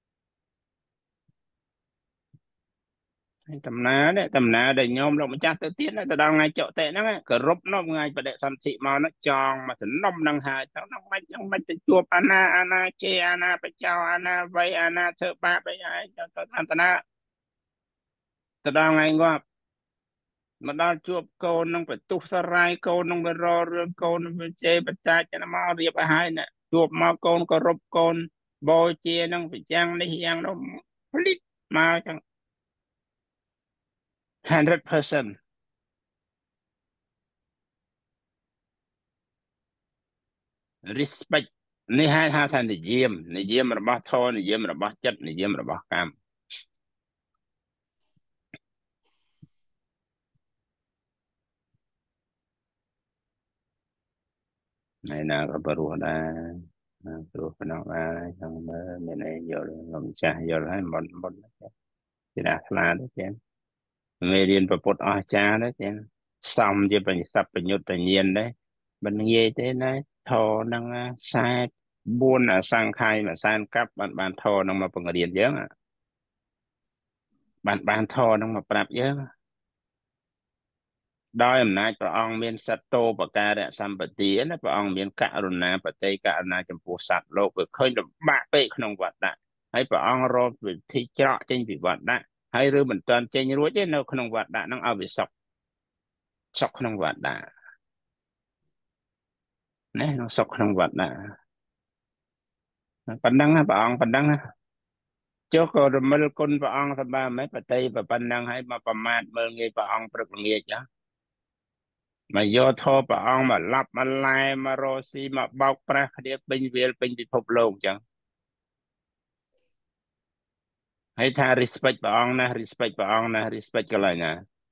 ដំណើរនេះដំណើរដែលញោមលោកម្ចាស់ទៅទៀតទៅដល់ថ្ងៃចុតិហ្នឹងគោរពនោះថ្ងៃបដិសន្ធិមកនោះចងមកសំណុំនឹងហើយទៅហ្នឹងមិនហ្នឹងមិនទៅជួបអាណាអាណាជេអាណាបចោអាណាវ័យអាណាធ្វើបាបអីហើយទៅទៅអន្តណាទៅដល់ថ្ងៃងាប់មកដល់ជួបកូននឹងបន្ទុះសរាយកូននឹងវាររឿងកូននឹងវាជេរបច្ចាចមករៀបឲ្យហើយណាជួបមកកូនគោរពកូនបូជានឹងប្រចាំងនេះយ៉ាងនោះភ្លិចមកចឹងone hundred percent respect នេះហៅថានិយមនិយមរបស់ធម៌និយមរបស់ចិត្តនិយមរបស់កម្មថ្ងៃណាក៏បរោះដែរព្រោះប៉ុណ្ណោះដែរចង់មើលមានអីយល់លំចាស់យល់ហើយមុនមុនជាដាខ្លាទៅចឹងមេរៀនប្រពុតអស្ចារ្យទៅចឹងសំជាបញ្ញសព្វញ្ញុតញ្ញាណដែរមិនងាយទេណាធរនឹងខ្សែបួនអសង្ខ័យមួយសែនកាប់បានបានធរនឹងមកបង្រៀនយើងបានបានធរនឹងមកប្រាប់យើងដោយអំណាចព្រះអង្គមានសត្វតោបការៈសម្បទាណាព្រះអង្គមានករុណាបតិករុណាចំពោះសត្វលោកវាឃើញលំបាកពេកក្នុងវត្តៈហើយព្រះអង្គរកវិធីច្រកចេញពីវត្តៈហើយឬមិនទាន់ចេញរួចទេនៅក្នុងវត្តៈហ្នឹងឲ្យវាសុខសុខក្នុងវត្តៈណាក្នុងសុខក្នុងវត្តៈប៉ុណ្ណឹងណាព្រះអង្គប៉ុណ្ណឹងណាចុះក៏រមិលគុណព្រះអង្គសម្បើមិនបតីប៉ុណ្ណឹងហើយមកប្រមាថមើលងាយព្រះអង្គព្រឹកល្ងាចចាមកយកធម៌ព្រះអង្គមកឡប់មកឡែមករស់ស៊ីមកបោកប្រាស់គ្នាពេញវាលពេញពិភពលោកអញ្ចឹងហើយថា respect ព្រះអង្គណា respect ព្រះអង្គណា respect កន្លែងណា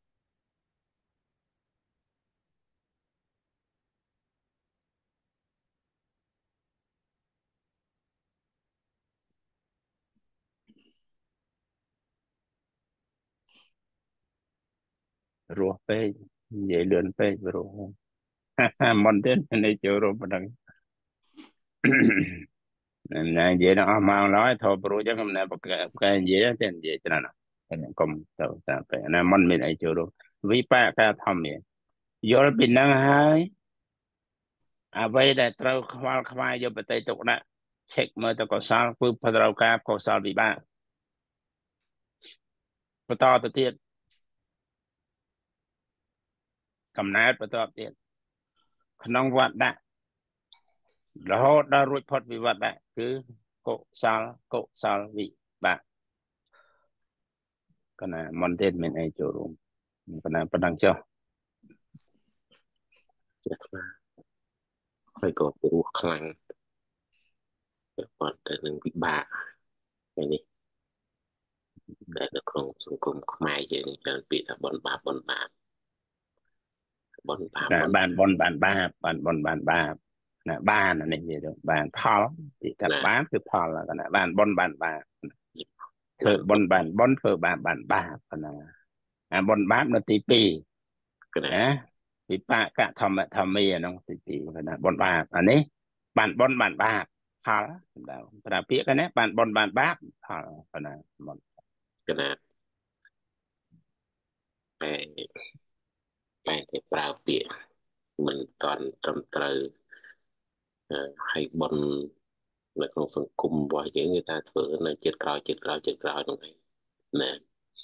រស់ពេកនិយាយលឿនពេករស់មុនទៀតនេះចូលរួមប៉ុណ្ណឹង này vậy nó mang nói thôi bro chắc hôm nay cái cái gì đó tiền gì cho nó cái này không đâu ta phải nó mình mình ấy chưa đâu vì ba cái thầm vậy giờ bên năng hai à vậy là trâu khoai khoai giờ bữa tây tục đã check mới tao có sao cứ phải trâu cáp có sao bị ba bắt to tự tiệt cầm nát bắt to tiệt không vật đã đó đã rồi phật bị vật đã cứ cộ sao cộ sao bị ba cái này mình tên mình ấy chưa đâu cái này bắt đăng chưa Chắc là hơi có bố khăn còn tới nâng bị bạ cái này để nó không xung cùng mai vậy nên cho bị là bọn bà bọn bà bọn bà nè bọn bạn bon bạn ba bạn bon bạn ba nè ba là nên gì được bạn Paul thì các nè bạnคือ Paul là cái này bạn bon bạn ba thơ làm bọn bon bạn bon thơ bạn bạn ba cái này à bon bạn là tí pi cái này à tí ba cả thầm thầm mi nó tí pi cái này bon ba anh ấy bạn bon bạn ba Paul đó cái này biết cái này bạn bon bạn ba Paul cái này bon cái này cái cái cái bao bịa mình toàn trầm trời hay bọn là con phần cung qua những người ta thử là chết còi chết còi chết còi đúng không nè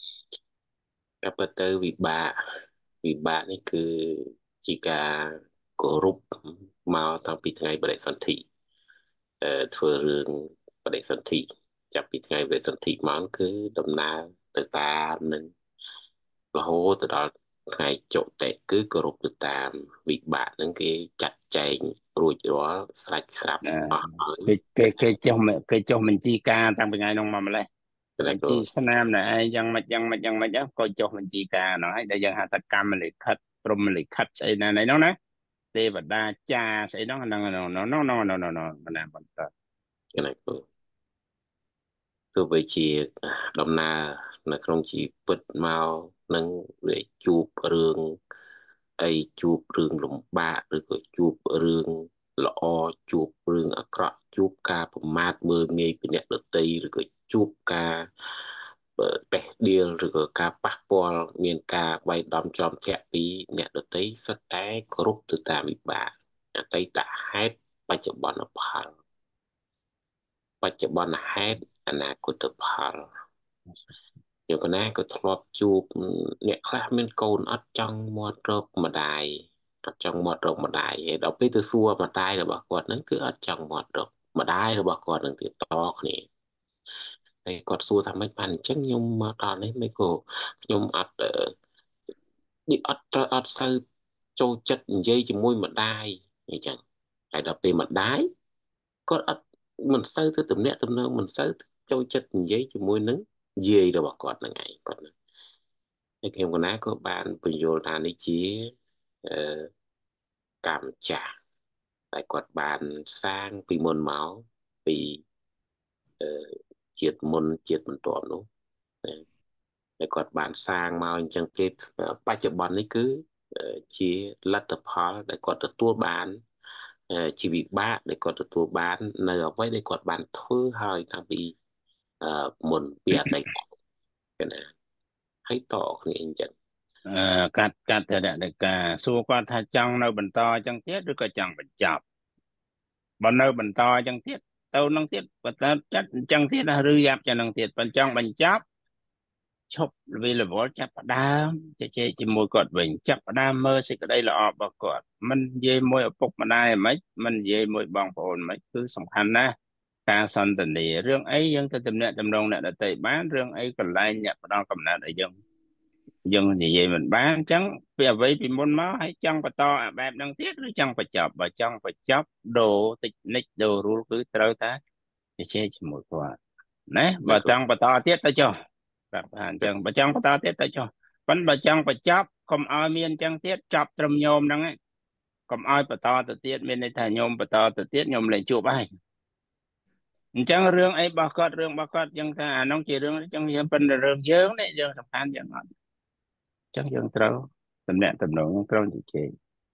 các bạn tới vị bà vị bàนี่คือจีกากรุปมาตอนปีไงบริสันติเอ่อធ្វើរឿងបដិសន្ធិចាប់ពីថ្ងៃបដិសន្ធិមកគឺដំណើរទៅតាមនឹងរហូតទៅដល់ថ្ងៃចុតិគឺគោរពទៅតាមវិបាកហ្នឹងគេចាត់ចែងរួចរាល់ស្រេចស្រាប់ទាំងអស់ហើយ cái cái cái cho mình cái cho mình chi ca tăng bên ngày nông mà lấy តែ mình ក៏ chi Nam này ai dân mạch dân mạch dân mạch đó coi cho mình chi ca nó hay đại dân hạ tạc cam mình lại khất rồi mình lại khất xây này này nó nè tê và đa cha xây nó nó nó nó nó nó nó nó nó nó làm bằng tờ cái nàyក៏ទោះបីជាដំណើរនៅក្នុងជីវិតមកនឹងវាជួបរឿងអីជួបរឿងលំបាកឬក៏ជួបរឿងល្អជួបរឿងអាក្រក់ជួបការប្រមាថមើលងាយពីអ្នកដទៃឬក៏ជួបការបេះដៀលឬក៏ការប៉ះពាល់មានការវាយដំចំធាក់ពីអ្នកដទៃសិតតែគ្រប់ទៅតាមវិបាកអតីតហេតុបច្ចុប្បន្នផលបច្ចុប្បន្នហេតុអនាគតផលយកកណាក៏ធ្លាប់ជួបអ្នកខ្លះមានកូនអត់ចង់មាត់រកម្ដាយអត់ចង់មាត់រកម្ដាយហើយដល់ពេលទៅសួរម្ដាយរបស់គាត់ហ្នឹងគឺអត់ចង់មាត់រកម្ដាយរបស់គាត់នឹងទៀតតគ្នាហើយគាត់សួរថាម៉េចបានអញ្ចឹងខ្ញុំមកដល់នេះមិនក៏ខ្ញុំអត់នេះអត់អត់សូវចូលចិត្តនិយាយជាមួយម្ដាយអញ្ចឹងហើយដល់ពេលម្ដាយគាត់អត់មិនសូវទៅទំនាក់ទំនងមិនសូវចូលចិត្តនិយាយជាមួយនឹងយាយរបស់គាត់ហ្នឹងឯងគាត់ហ្នឹងហើយខ្ញុំកណាក៏បានបញ្យល់ថានេះជាអឺកម្មចាស់តែគាត់បានសាងពីមុនមកពីអឺជាតិមុនជាតិបន្ទាប់នោះតែគាត់បានសាងមកអញ្ចឹងគេបច្ចុប្បន្ននេះគឺជាលទ្ធផលដែលគាត់ទទួលបានជីវិតបាកដែលគាត់ទទួលបាននៅអ្វីដែលគាត់បានធ្វើហើយតាំងពីមុនពីអតីតកណាហើយតគ្នាអញ្ចឹងកាត់កាត់ទៅတဲ့ការសួរគាត់ថាចង់នៅបន្តអញ្ចឹងទៀតឬក៏ចង់បញ្ចប់បើនៅបន្តអញ្ចឹងទៀតទៅនឹងទៀតបើតើចិត្តអញ្ចឹងទៀតឬយ៉ាប់ចឹងនឹងទៀតបើចង់បញ្ចប់ឈប់វារវល់ចាប់ផ្ដើមជជែកជាមួយគាត់វិញចាប់ផ្ដើមមើលសេចក្តីល្អរបស់គាត់មិននិយាយមួយឪពុកម្ដាយមិនមិននិយាយមួយបងប្អូនមិនគឺសំខាន់ណាស់ការសន្ទនារឿងអីយើងទៅទំនាក់ទំនងអ្នកដទៃបានរឿងអីកន្លែងអ្នកផ្ដល់កំណត់ឲ្យយើងយើងនិយាយមិនបានអញ្ចឹងពីអ្វីពីមុនមកហើយចង់បន្តអាបែបហ្នឹងទៀតឬចង់បញ្ចប់បើចង់បញ្ចប់ដូរតិចនិចដូររូលគឺត្រូវតែជជែកជាមួយគាត់ណាបើចង់បន្តទៀតទៅចុះប្រាប់ថាអញ្ចឹងបើចង់បន្តទៀតទៅចុះប៉ុន្តែបើចង់បញ្ចប់កុំឲ្យមានអញ្ចឹងទៀតចប់ត្រឹមញោមហ្នឹងឯងកុំឲ្យបន្តទៅទៀតមានន័យថាញោមបន្តទៅទៀតញោមលែងជួបហើយអញ្ចឹងរឿងអីរបស់គាត់រឿងរបស់គាត់អញ្ចឹងថាអានោះជារឿងអញ្ចឹងយើងប៉ុន្តែរឿងយើងនេះយើងសំខាន់យ៉ាងអត់អញ្ចឹងយើងត្រូវតំណាក់តំណងត្រូវជជែក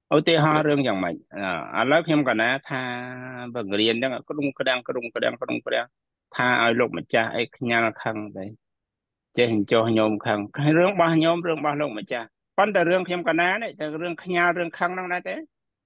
ឧទាហរណ៍រឿងយ៉ាងម៉េចឥឡូវខ្ញុំកណាថាបង្រៀនចឹងក្ដុងក្ដាំងក្ដុងក្ដាំងក្ដុងក្ដាំងថាឲ្យលោកម្ចាស់អីខ្ញាល់ខឹងទៅចេះចោះញោមខឹងរឿងរបស់ញោមរឿងរបស់លោកម្ចាស់ប៉ុន្តែរឿងខ្ញុំកណានេះតែរឿងខ្ញាល់រឿងខឹងហ្នឹងដែរទេ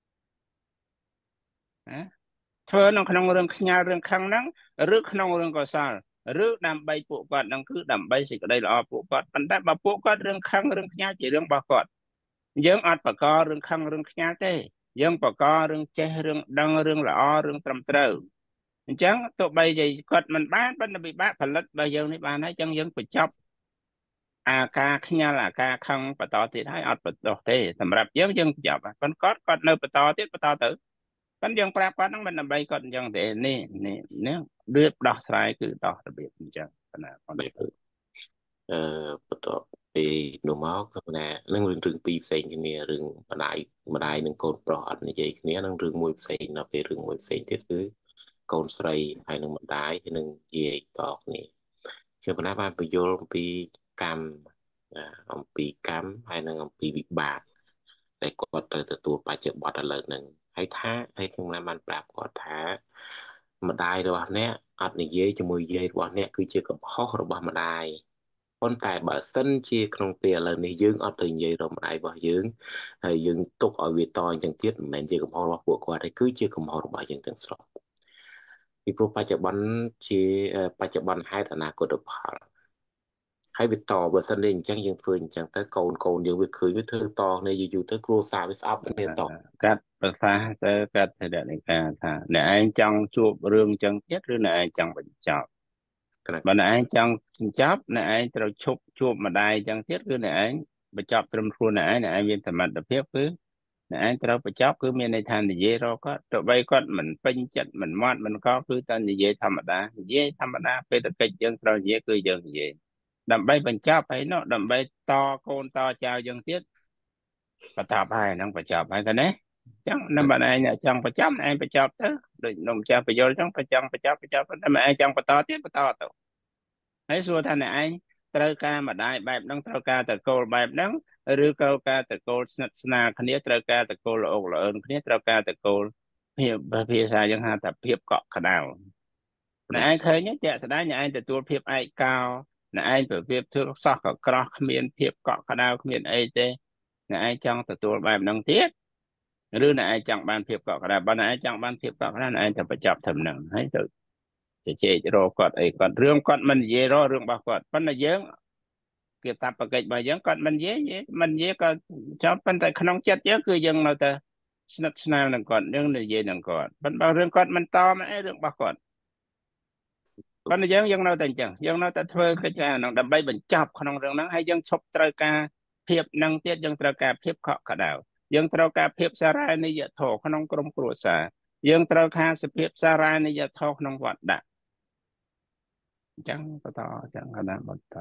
ណាធ្វើនៅក្នុងរឿងខ្ញាល់រឿងខឹងហ្នឹងឬក្នុងរឿងកុសលឬដើម្បីពួកគាត់ហ្នឹងគឺដើម្បីសេចក្តីល្អពួកគាត់ប៉ុន្តែបើពួកគាត់រឿងខឹងរឿងខ្ញាល់ជារឿងរបស់គាត់យើងអត់បកករឿងខឹងរឿងខ្ញាល់ទេយើងបកករឿងចេះរឿងដឹងរឿងល្អរឿងត្រឹមត្រូវអញ្ចឹងទោះបីជាគាត់មិនបានប៉ុន្តែវិបាកផលិតរបស់យើងនេះបានហើយអញ្ចឹងយើងបញ្ចប់អាការខ្ញាល់អាការខឹងបន្តទៀតហើយអត់បន្តទេសម្រាប់យើងយើងបញ្ចប់ប៉ុន្តែគាត់គាត់នៅបន្តទៀតបន្តទៅប៉ុន្តែយើងប្រាប់គាត់ហ្នឹងមិនដើម្បីគាត់អញ្ចឹងទេនេះនេះនេះរៀបដោះស្រាយគឺដោះរបៀបអញ្ចឹងបណ្ណាគាត់អឺបន្ទាប់ពីនោះមកគឺណានឹងរឿងរឿងពីរផ្សេងគ្នារឿងម្ដាយម្ដាយនិងកូនប្រុសអត់និយាយគ្នានឹងរឿងមួយផ្សេងដល់ពេលរឿងមួយផ្សេងទៀតគឺកូនស្រីហើយនឹងម្ដាយហើយនឹងយាយតគ្នាខ្ញុំកណាបានបញ្យល់អំពីកម្មអំពីកម្មហើយនឹងអំពីវិបាកដែលគាត់ត្រូវទទួលបច្ចុប្បន្នឥឡូវហ្នឹងហើយថាហើយខ្ញុំណាបានប្រាប់គាត់ថាម្ដាយរបស់អ្នកអត់និយាយជាមួយយាយរបស់អ្នកគឺជាកំហុសរបស់ម្ដាយប៉ុន្តែបើសិនជាក្នុងពេលឥឡូវនេះយើងអត់ទៅនិយាយរំម្ដាយរបស់យើងហើយយើងទុកឲ្យវាតអញ្ចឹងទៀតមិនមែនជាកំហុសរបស់ពួកគាត់ទេគឺជាកំហុសរបស់យើងទាំងស្រុងពីព្រោះបច្ចុប្បន្នជាបច្ចុប្បន្នហេតុអនាគតផលហើយវាតបើសិននេះអញ្ចឹងយើងធ្វើអញ្ចឹងទៅកូនកូនយើងវាឃើញវាធ្វើតគ្នាយូរយូរទៅគ្រួសារវាស្អប់គ្នាតកាត់ប្រសាទៅកាត់ទៅនៃការថាអ្នកឯងចង់ជួបរឿងអញ្ចឹងទៀតឬអ្នកឯងចង់បញ្ចប់បើអ្នកឯងចង់បញ្ចប់អ្នកឯងត្រូវឈប់ជួបម្ដាយអញ្ចឹងទៀតគឺអ្នកឯងបញ្ចប់ត្រឹមខ្លួនអ្នកឯងអ្នកឯងមានសមត្ថភាពគឺអ្នកឯងត្រូវបញ្ចប់គឺមានន័យថានិយាយរកគាត់ទោះបីគាត់មិនពេញចិត្តមិនមាត់មិនកគឺតែនិយាយធម្មតានិយាយធម្មតាពេលតែកិច្ចយើងត្រូវនិយាយគឺយើងនិយាយដើម្បីបញ្ចប់ហើយនោះដើម្បីតកូនតចៅយើងទៀតបញ្ចប់ហើយហ្នឹងបញ្ចប់ហើយទៅណាអញ្ចឹងនៅម្ដាយអ្នកចង់បញ្ចប់ឯងបញ្ចប់ទៅដូចនំចាស់បញ្យល់អញ្ចឹងបញ្ចង់បញ្ចប់បញ្ចប់តែម្ដាយចង់បន្តទៀតបន្តទៅហើយសួរថាអ្នកឯងត្រូវការម្ដាយបែបហ្នឹងត្រូវការតកូលបែបហ្នឹងឬត្រូវការតកូលស្និទ្ធស្នាលគ្នាត្រូវការតកូលល្អល្អើនគ្នាត្រូវការតកូលភាពភាសាយើងហៅថាភាពកក់ក្ដៅអ្នកឯងឃើញទេស្ដាយអ្នកឯងទទួលភាពឯកោអ្នកឯងប្រភេទធ្វើសោះក៏ក្រោះគ្មានភាពកក់ក្ដៅគ្មានអីទេអ្នកឯងចង់ទទួលបែបហ្នឹងទៀតឬអ្នកឯងចង់បានភាពកក់ក្ដៅបើអ្នកឯងចង់បានភាពកក់ក្ដៅអ្នកឯងត្រូវបញ្ចប់ត្រឹមហ្នឹងហើយទៅជជែករកគាត់អីគាត់រឿងគាត់មិននិយាយរករឿងរបស់គាត់ប៉ុន្តែយើងគេតាប់ប្រកិច្ចរបស់យើងគាត់មិននិយាយមិននិយាយក៏ចប់ប៉ុន្តែក្នុងចិត្តយើងគឺយើងនៅតែស្និទ្ធស្នាលនឹងគាត់យើងនិយាយនឹងគាត់ប៉ុន្តែរឿងគាត់មិនតមកអីរឿងរបស់គាត់ប៉ុន្តែយើងយើងនៅតែអញ្ចឹងយើងនៅតែធ្វើកិច្ចការហ្នឹងដើម្បីបញ្ចប់ក្នុងរឿងហ្នឹងហើយយើងឈប់ត្រូវការភាពហ្នឹងទៀតយើងត្រូវការភាពកក់ក្ដៅយើងត្រូវការភាពសារានិយធម៌ក្នុងក្រុមគ្រួសារយើងត្រូវការសភាពសារានិយធម៌ក្នុងវត្តដាក់អញ្ចឹងបន្តអញ្ចឹងកណ្ដាលបន្ត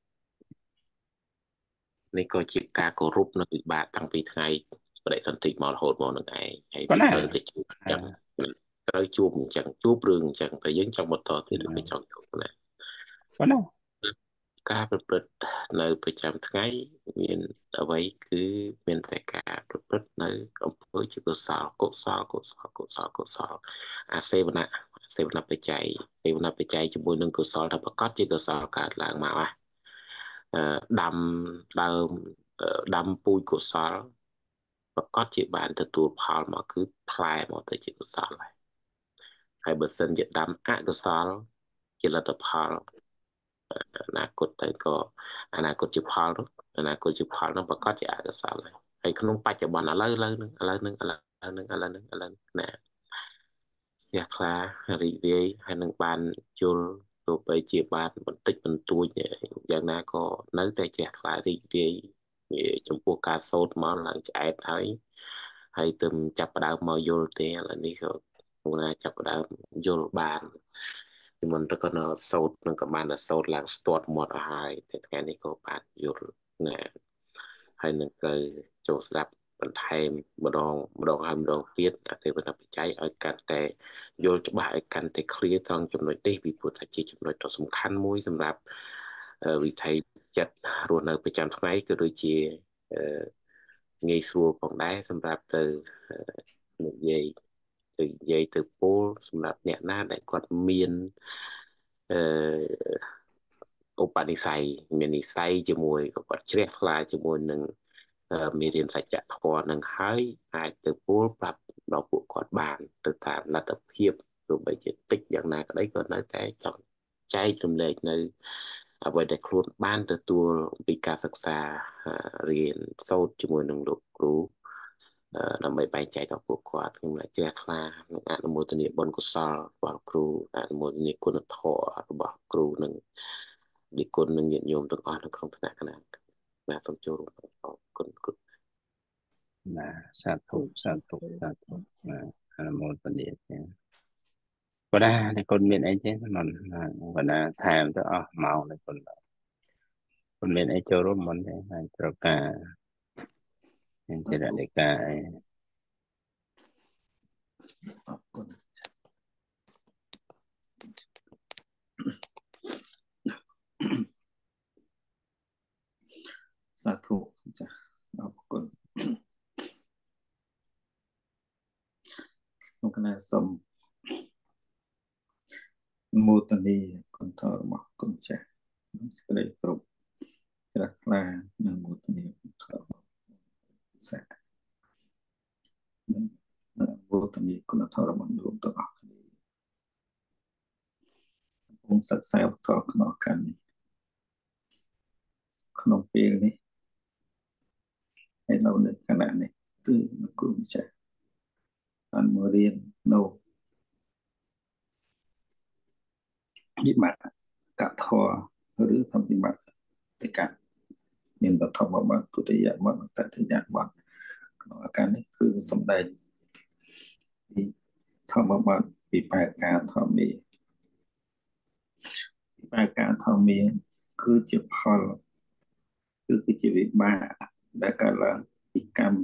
នេះក៏ជាការគោរពនៅវិបាកតាំងពីថ្ងៃបដិសន្ធិមករហូតមកនឹងឯងហើយត្រូវទៅជួបអញ្ចឹងត្រូវជួបអញ្ចឹងជួបរឿងអញ្ចឹងតែយើងចង់បន្តទៀតឬមិនចង់ជួបណាប៉ុណ្ណឹងការប្រព្រឹត្តនៅប្រចាំថ្ងៃមានអ្វីគឺមានតែការប្រព្រឹត្តនៅអំពើជាកុសលកុសលកុសលកុសលកុសលអាសេវណៈសេវនបច្ច័យសេវនបច្ច័យជាមួយនឹងកុសលដែលប្រកបជាកុសលកើតឡើងមកហ่ะដាំដើមដាំពូជកុសលប្រកបជាបានទទួលផលមកគឺផ្លែមកទៅជាកុសលហើយហើយបើសិនជាដាំអកុសលជាលទ្ធផលអនាគតទៅក៏អនាគតជាផលអនាគតជាផលនឹងប្រកបជាអកុសលហើយហើយក្នុងបច្ចុប្បន្នឥឡូវឥឡូវនឹងឥឡូវនឹងឥឡូវនឹងឥឡូវនឹងឥឡូវណាយ៉ាខ្លារីករាយហើយនឹងបានយល់ទោះបីជាបានបន្តិចបន្តួចយ៉ាងណាក៏នៅតែចេះខ្លារីករាយចំពោះការសូត្រមកឡើងឆ្អែតហើយហើយទៅចាប់ផ្ដើមមកយល់ទេឥឡូវនេះក៏គណាចាប់ផ្ដើមយល់បានពីមុនទៅក៏នៅសូត្រនឹងក៏បានសូត្រឡើងស្ទាត់មាត់អស់ហើយតែថ្ងៃនេះក៏បានយល់ណាហើយនឹងទៅចូលស្ដាប់បន្ថែមម្ដងម្ដងហើយម្ដងទៀតអធិបតេយ្យបច្ច័យឲ្យកាន់តែយល់ច្បាស់ឲ្យកាន់តែ clear ត្រង់ចំណុចនេះពីព្រោះថាជាចំណុចដ៏សំខាន់មួយសម្រាប់វិថីចិត្តរស់នៅប្រចាំថ្ងៃក៏ដូចជាងាយស្រួលផងដែរសម្រាប់ទៅនិយាយទៅនិយាយទៅពោលសម្រាប់អ្នកណាដែលគាត់មានអឺឧបនិស្ស័យមាននិស្ស័យជាមួយក៏គាត់ជ្រះថ្លាជាមួយនឹងមេរៀនសច្ចធម៌នឹងហើយអាចទៅពោលប្រាប់ដល់ពួកគាត់បានទៅតាមលទ្ធភាពទោះបីជាតិចយ៉ាងណាក្តីក៏នៅតែចង់ចែករំលែកនៅអ្វីដែលខ្លួនបានទទួលពីការសិក្សារៀនសូត្រជាមួយនឹងលោកគ្រូដើម្បីបែងចែកដល់ពួកគាត់ខ្ញុំlạiជ្រះថ្លានឹងអនុមោទនាបុណ្យកុសលរបស់គ្រូអនុមោទនាគុណធម៌របស់គ្រូនឹងនិគុណនឹងញាតិញោមទាំងអស់នៅក្នុងថ្នាក់គណៈណាសូមចូលរួមអរគុណគ្រូណាសាធុសាធុសាធុអនុមោទនាបដាតែគុណមានអីទេមិនបដាថែមទៅអស់ម៉ោងតែគុណគុណមានអីចូលរួមមិនទេហើយត្រូវការមានចេតនាការអីអរគុណសាធុចាអរគុណខ្ញុំគណៈសូមមោទនីគុណធម៌របស់គុណចាស់សេចក្តីគោរពជ្រះថ្លានិងមោទនីគុណធម៌សានិងមោទនីគុណធម៌របស់លោកទាំងអស់គ្នាខ្ញុំសិក្សាវត្ថុក្នុងកម្មនេះក្នុងពេលនេះហើយនៅនៅគណៈនេះគឺគ្រូម្ចាស់បានមករៀននៅវិបត្តិកធម៌ឬធម្មវិបត្តិតិកៈមានបឋមបទទុតិយបទតតិយបទក្នុងអាការនេះគឺសម្ដែងពីធម្មបទពីបែបការធម្មាពីបែបការធម្មាគឺជាផលគឺគឺជាវិបាកដែលកើតឡើងពីកម្ម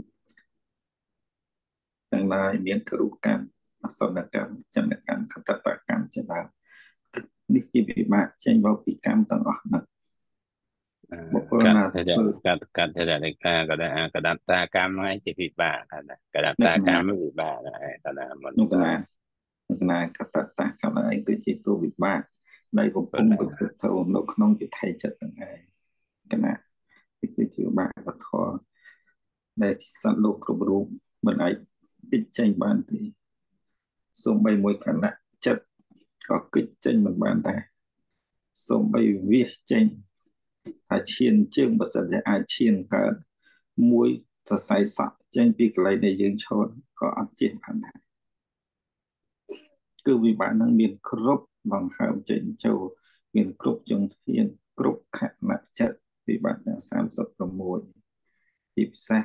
ទាំងឡាយមានគ្រូកម្មអសនកម្មចនកម្មខតបកម្មជាដើមនេះជាវិបាកចេញមកពីកម្មទាំងអស់ហ្នឹងបុគ្គលណាធ្វើកាត់កាត់ទៅដល់ការក៏ដែរកដតាកម្មហើយជាវិបាកណាកដតាកម្មវិបាកដែរកណាមិននោះកណានោះកណាកតតាកម្មឯងគឺជាគោលវិបាកដែលកំពុងប្រព្រឹត្តទៅនៅក្នុងវិថីចិត្តហ្នឹងឯងកណានេះគឺជាវិបាកវធម៌ដែលសត្វលោកគ្រប់រូបមិនអាចគិតចេញបានទេសូម្បីមួយខណៈចិត្តក៏គិតចេញមិនបានដែរសូម្បីវាសចេញថាឈានជើងបើសិនជាអាចឈានកើតមួយសរសៃសក់ចេញពីកន្លែងដែលយើងឈរក៏អត់ជិះបានដែរគឺវិបាកនឹងមានគ្រប់ដង្ហើមចេញចូលមានគ្រប់ចង្ធានគ្រប់ខណៈចិត្តវិបាកទាំងសាមសិប៦ទីផ្សេង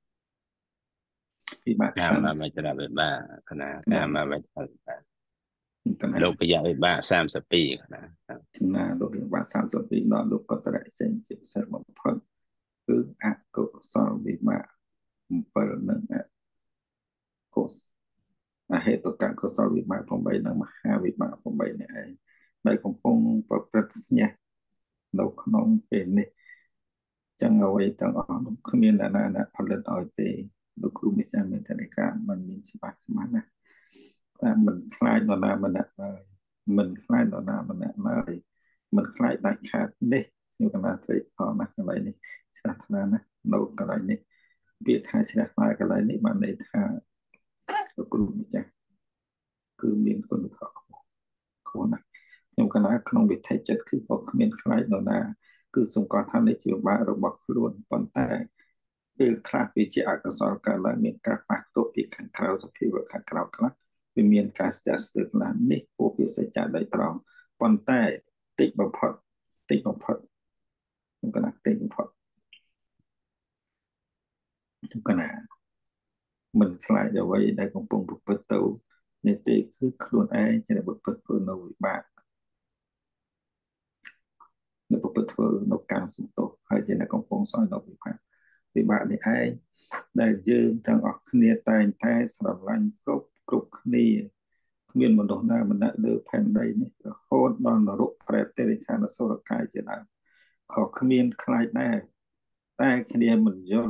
វិបាកកម្មមកច្រវិបាកគណៈកម្មមកច្រវិបាកលោកពយវិបាកសាមសិបពីរគណៈគណៈលោកវិបាកសាមសិបពីរដល់លោកកតរៈចេញជាពិសេសបំផុតគឺអកុសលវិបាកbảyនិងអកុសលអហេតុកកុសលវិបាក8និងមហាវិបាក8នេះឯងដែលកំពុងប្រព្រឹត្តស្ញះនៅក្នុងពេលនេះចឹងអ្វីទាំងអស់នោះគ្មានអ្នកណាណាផលិតឲ្យទេលោកគ្រូមេចាមានតរិកាមិនមានច្បាស់ច្បាស់ណាតែមិនខ្លាចនរណាម្នាក់ឡើយមិនខ្លាចនរណាម្នាក់ឡើយមិនខ្លាចដាច់ខាតនេះខ្ញុំកណាត្រេកអរណាស់កន្លែងនេះឆ្លាស់ថ្លាណាស់នៅកន្លែងនេះពាក្យថាឆ្លាស់ថ្លាកន្លែងនេះបានន័យថាលោកគ្រូម្ចាស់គឺមានគុណធម៌ខ្ពស់ណាស់ខ្ញុំកណាក្នុងវិថីចិត្តគឺក៏គ្មានខ្លាចនរណាគឺសង្កត់ថានេះជាបាបរបស់ខ្លួនប៉ុន្តែពេលខ្លះវាជាអកុសលកើតឡើងមានការប៉ះទប់ពីខាងក្រៅសភាវៈខាងក្រៅខ្លះវាមានការស្ទះស្ទើរខ្លះនេះពោលពីសច្ចៈដោយត្រង់ប៉ុន្តែតិចបំផុតតិចបំផុតខ្ញុំកណាតិចបំផុតខ្ញុំកណាមិនខ្លាចអ្វីដែលកំពុងប្រព្រឹត្តទៅនេះទេគឺខ្លួនឯងជាប្រព្រឹត្តធ្វើនៅវិបាកនៅប្រព្រឹត្តធ្វើនៅកម្មសំទោសហើយជាអ្នកកំពុងសោយនៅវិបាកវិបាកនេះឯងដែលយើងទាំងអស់គ្នាតែងតែស្រឡាញ់គ្រប់គ្រប់គ្នាគ្មានមនុស្សណាម្នាក់លើផែនដីនេះរហូតដល់នរកប្រែតទេរិឆានសុរកាយជាដើមខុសគ្មានខ្លាចដែរតែគ្នាមិនយល់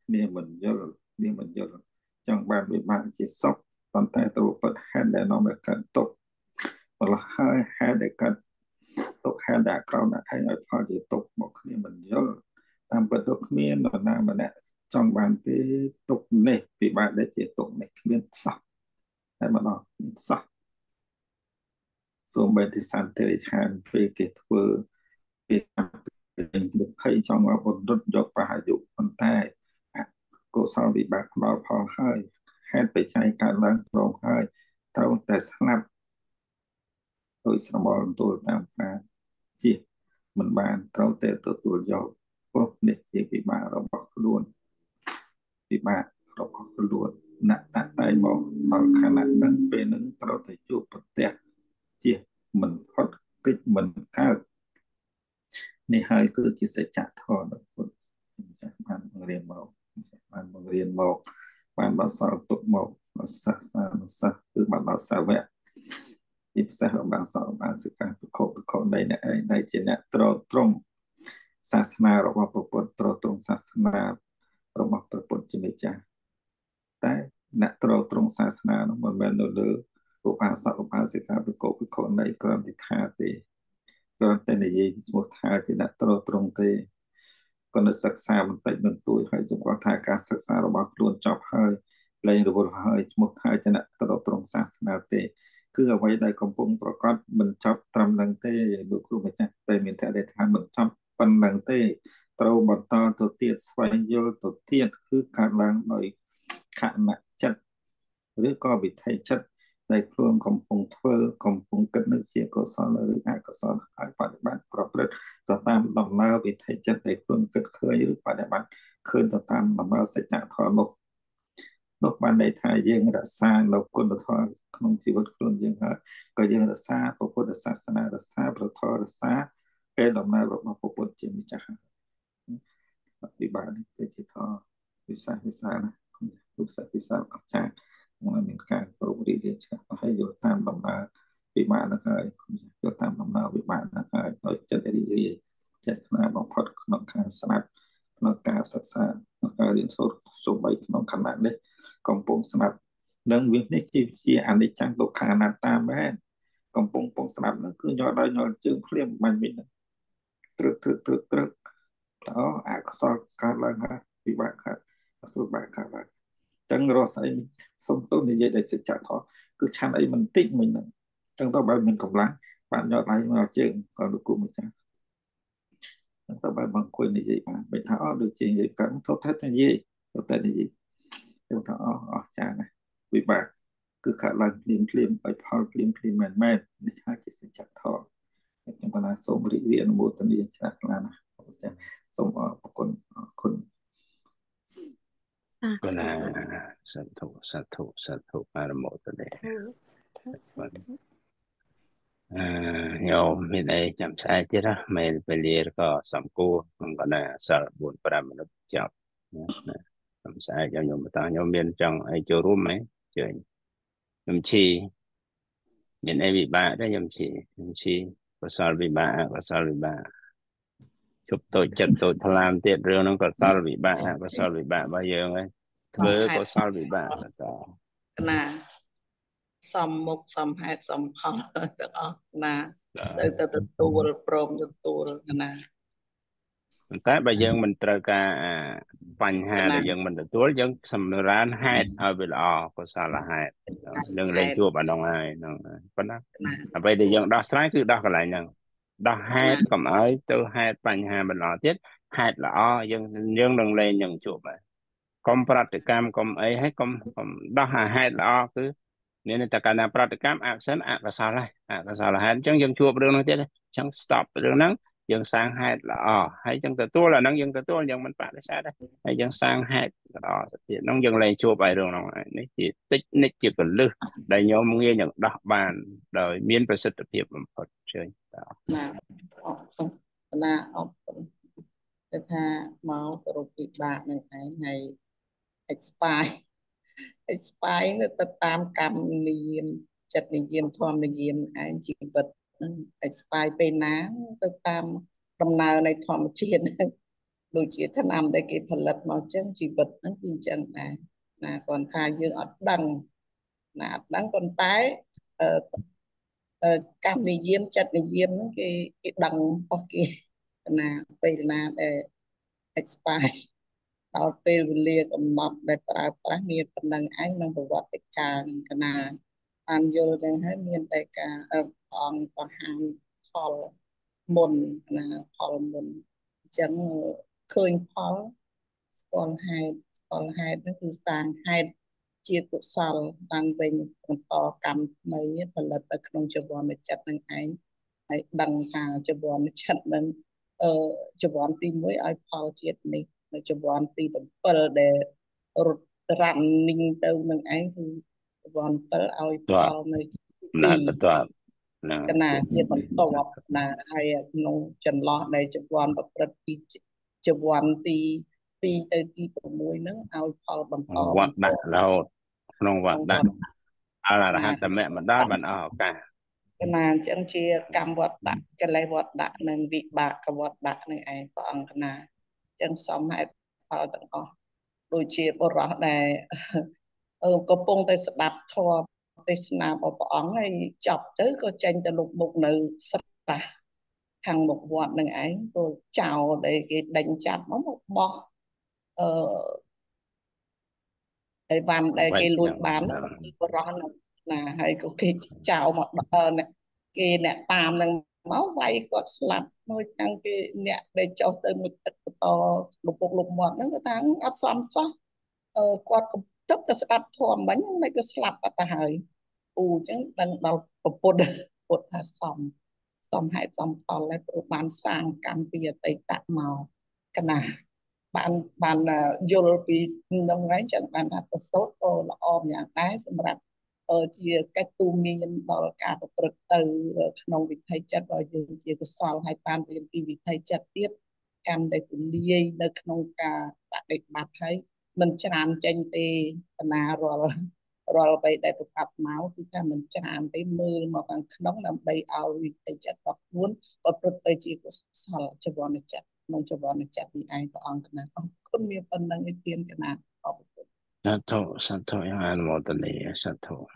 គ្នាមិនយល់គ្នាមិនយល់ចង់បានវិបាកជាសុខប៉ុន្តែទៅពិតហេតុដែលនាំឲ្យកើតទុក្ខម្ល៉េះហើយហេតុដែលកើតទុក្ខហេតុដែលក្រោមអ្នកឯងឲ្យផលជាទុក្ខមកគ្នាមិនយល់តាមពិតទៅគ្មាននរណាម្នាក់ចង់បានទេទុក្ខនេះពិបាកដែលជាទុក្ខនេះគ្មានសោះតែម្ដងសោះសូមបែរទីសន្តិរិឆានពេលគេធ្វើគេវិភ័យចង់មកបំរុតយកប្រហាយុប៉ុន្តែកុសលវិបាកផ្ដល់ផលហើយហេតុបច្ច័យកើតឡើងព្រមហើយត្រូវតែស្លាប់ដោយស្រមោលទូលតាមការជាមិនបានត្រូវតែទទួលយកព្រោះនេះជាវិបាករបស់ខ្លួនវិបាករបស់ខ្លួនណាក់តាក់តែមកដល់ខណៈនឹងពេលនឹងត្រូវតែជួបប្រទះជាមិនផុតកិច្ចមិនកើតនេះហើយគឺជាសច្ចធម៌របស់ពុទ្ធចាស់បានបង្រៀនមកបានបង្រៀនមកបានបន្សល់ទុកមកសិស្សសានុសិស្សគឺបានដល់សាវកទីផ្សារបានសល់បានសិក្ខាពិខុពិខុនៃអ្នកឯងដែលជាអ្នកត្រត្រង់សាសនារបស់ព្រះពុទ្ធត្រត្រង់សាសនារបស់ព្រះពុទ្ធជាម្ចាស់តែអ្នកត្រត្រង់សាសនានោះមិនមែននៅលើឧបាសកឧបាសិកាពិខុពិខុនៃក្រមតិថាទេគ្រាន់តែនិយាយឈ្មោះថាជាអ្នកត្រត្រង់ទេក៏នៅសិក្សាបន្តិចបន្តួចហើយសម្គាល់ថាការសិក្សារបស់ខ្លួនចប់ហើយលែងរវល់ហើយឈ្មោះថាជាអ្នកត្រត្រង់សាសនាទេគឺអ្វីដែលកំពុងប្រកាសមិនចប់ត្រឹមនឹងទេលោកគ្រូម្ចាស់តែមានតែថាមិនចប់ប៉ុណ្ណឹងទេត្រូវបន្តទៅទៀតស្វែងយល់ទៅទៀតគឺកើតឡើងដោយខណៈចិត្តឬក៏វិថីចិត្តដែលខ្លួនកំពុងធ្វើកំពុងគិតនៅជាកុសលឬអកុសលហើយបដិបត្តិប្រព្រឹត្តទៅតាមដំណើរវិថីចិត្តដែលខ្លួនគិតឃើញឬបដិបត្តិឃើញទៅតាមដំណើរសច្ចធម៌នោះនោះបានន័យថាយើងរក្សានៅគុណធម៌ក្នុងជីវិតខ្លួនយើងហើយក៏យើងរក្សាពុទ្ធសាសនារក្សាប្រធររក្សាពេលដំណើររបស់ពុទ្ធជាម្ចាស់វិបាកនេះគឺជាធម៌វិសាវិសាណាវិសាវិសាអស្ចារ្យមានការប្រពៃរៀនច្បាស់ហើយយកតាមដំណើរវិបាកនោះហើយយកតាមដំណើរវិបាកនោះហើយដោយចិត្តរីករាយចិត្តស្នាបំផុតក្នុងការស្ដាប់ក្នុងការសិក្សាក្នុងការរៀនសូត្រសូម្បីក្នុងខណៈនេះកំពុងស្ដាប់នឹងវានេះជាជាអនិច្ចំទុក្ខអនត្តាមែនកំពុងពងស្ដាប់នោះគឺយកដល់យកជើងភ្លាមមិនវិញត្រឹកត្រឹកត្រឹកត្រឹកអូអកុសលកើតឡើងហើយវិបាកកើតអសុបាកកើតឡើងចឹងរស់ស្អីសុំទោសនិយាយដោយសច្ចធម៌គឺឆានអីមិនតិចមិញហ្នឹងចឹងទៅបើមានកម្លាំងបានយកដៃមកជើងក៏លោកគ្រូម្ចាស់ចឹងទៅបើមកអង្គុយនិយាយបានមិនថាអត់ដូចជានិយាយកើតទៅតែនិយាយទៅតែនិយាយចឹងថាអស់អស់ចាណាវិបាកគឺកើតឡើងភ្លាមភ្លាមឲ្យផលភ្លាមភ្លាមមែនមែននេះថាជាសច្ចធម៌ខ្ញុំបានសូមរីករាយអនុមោទនាច្រើនខ្លាំងណាស់ចាសូមអរគុណអរគុណគណៈសត្វសត្វសត្វអរមោទនាអឺញោមមានអីចាំស្អែកទៀតណាមែនពេលលាក៏សំគួរខ្ញុំក៏ណាសល់បួនប្រាំមិនិតចប់ណាចាំស្អែកញោមបន្តញោមមានចង់អីចូលរួមไหมជើញខ្ញុំឈីមានអីវិបាកទេខ្ញុំឈីខ្ញុំឈីកុសលវិបាកអកុសលវិបាកជប់តូចចិត្តតូចថ្លាមទៀតរឿងហ្នឹងកុសលវិបាកអកុសលវិបាករបស់យើងហ្នឹងធ្វើកុសលវិបាកតណាសំមុខសំហេតុសំផលទាំងអស់ណាទៅទៅទទួលព្រមទទួលណាប៉ុន្តែបើយើងមិនត្រូវការបញ្ហាដែលយើងមិនទទួលយើងសម្រានហេតុឲ្យវាល្អកុសលហេតុនឹងលែងជួបអានោះហើយហ្នឹងប៉ុណ្ណាអ្វីដែលយើងដោះស្រាយគឺដោះកន្លែងហ្នឹងដោះហេតុកុំឲ្យទៅហេតុបញ្ហាបន្តទៀតហេតុល្អយើងយើងនឹងលែងនឹងជួបហើយកុំប្រតិកម្មកុំអីហើយកុំកុំដោះអាហេតុល្អគឺមានតែកាលណាប្រតិកម្មអក្សិនអកុសលហើយអកុសលហេតុអញ្ចឹងយើងជួបរឿងនោះទៀតអញ្ចឹង stop រឿងហ្នឹងយើងសាងហេតុល្អហើយយើងទទួលអាហ្នឹងយើងទទួលយើងមិនបដិសេធដែរហើយយើងសាងហេតុល្អទៅទៀតហ្នឹងយើងលែងជួបឲ្យរឿងហ្នឹងនេះជាតិចនិចជាកលឹះដែលញោមងាយនឹងដោះបានដោយមានប្រសិទ្ធភាពបំផុតជើញតើណាអរគុណណាអរគុណគេថាមកប្រពៃបាកនឹងឯងហើយ expire expire ទៅតាមកម្មនិយមចិត្តនិយមធម្មនិយមឯងជីវិតexpire ពេលណាទៅតាមដំណើរនៃធម្មជាតិដូចជាថ្នាំដែលគេផលិតមកចឹងជីវិតហ្នឹងគឺចឹងដែរណាគាត់ថាយើងអត់ដឹងណាអត់ដឹងប៉ុន្តែអឺកម្មនិយមចិត្តនិយមហ្នឹងគេគេដឹងរបស់គេណាពេលណាដែល expire ដល់ពេលវេលាកំណត់ដែលប្រើប្រាស់មានប៉ុណ្ណឹងឯងក្នុងប្រវត្តិកាលនឹងកណាបានយល់ចឹងហើយមានតែការព្រះអង្គបង្ហាញផលមុនណាផលមុនអញ្ចឹងឃើញផលស្គាល់ហេតុស្គាល់ហេតុនោះគឺសាងហេតុជាកុសលឡើងវិញបន្តកម្មថ្មីផលិតទៅក្នុងជីវ័នចិត្តនឹងឯងហើយដឹងថាជីវ័នចិត្តនឹងអឺជីវ័នទីមួយឲ្យផលជាតិនេះនៅជីវ័នទីbảyដែលរត់រ៉ាន់នីងទៅនឹងឯងគឺជីវ័នbảyឲ្យផលនៅណាត់បន្ទាប់ណាកណាជាបន្ទាប់ណាហើយក្នុងចន្លោះដែលជីវ័នប្រព្រឹត្តពីជីវ័នទីពីរទៅទី៦ហ្នឹងឲ្យផលបន្តវត្តដាក់រហូតក្នុងវត្តដាក់អរហត្តមៈមិនដល់បានអស់ឱកាសកណាអញ្ចឹងជាកម្មវត្តដាក់កិលេសវត្តដាក់និងវិបាកវត្តដាក់នឹងឯងព្រះអង្គកណាអញ្ចឹងសមហេតុផលទាំងអស់ដូចជាបរោះដែលកំពុងតែស្ដាប់ធម៌ទេសនារបស់ព្រះអង្គហើយចប់ទៅក៏ចេញទៅលុបមុខនៅស្រះខាងមុខវត្តនឹងឯងក៏ចោលដែលគេដេញចាប់មកមកបោះអឺហើយវ៉ាន់ដែលគេលួចបានគឺបរោះណាហើយក៏គេចោលមកគេអ្នកតាមនឹងមកវាយគាត់ស្លាប់មួយទាំងគេអ្នកដែលចុះទៅមុខទឹកបន្តលពុកលុបមាត់ហ្នឹងគាត់ថាអត់សមសោះអឺគាត់ទឹកទៅស្ដាប់ធម៌មិញមិនក៏ស្លាប់បាត់ទៅហើយអ៊ូអញ្ចឹងដឹងដល់ពុទ្ធពុទ្ធថាសមសមហេតុសមផលហើយព្រោះបានសាងកម្មពីអតីតមកកណាបានបានយល់ពីនឹងហ្នឹងចឹងបានថាប្រសូតក៏ល្អម្យ៉ាងដែរសម្រាប់ជាកិច្ចទូមានដល់ការប្រព្រឹត្តទៅក្នុងវិថីចិត្តរបស់យើងជាកុសលហើយបានរៀនពីវិថីចិត្តទៀតកម្មដែលទូលាយនៅក្នុងការបដិបត្តិហើយមិនច្រើនចេញទេបណ្ណារាល់រាល់អ្វីដែលប្រកបមកគឺថាមិនច្រើនទេមើលមកខាងក្នុងដើម្បីឲ្យវិថីចិត្តរបស់ខ្លួនប្រព្រឹត្តទៅជាកុសលជីវរចិត្តក្នុងជីវរចិត្តនេះឯងព្រះអង្គណាអរគុណមានប៉ុណ្្នឹងឯទៀនកណាអរគុណសាធុសាធុយ៉ាងអនុមោទនីសាធុ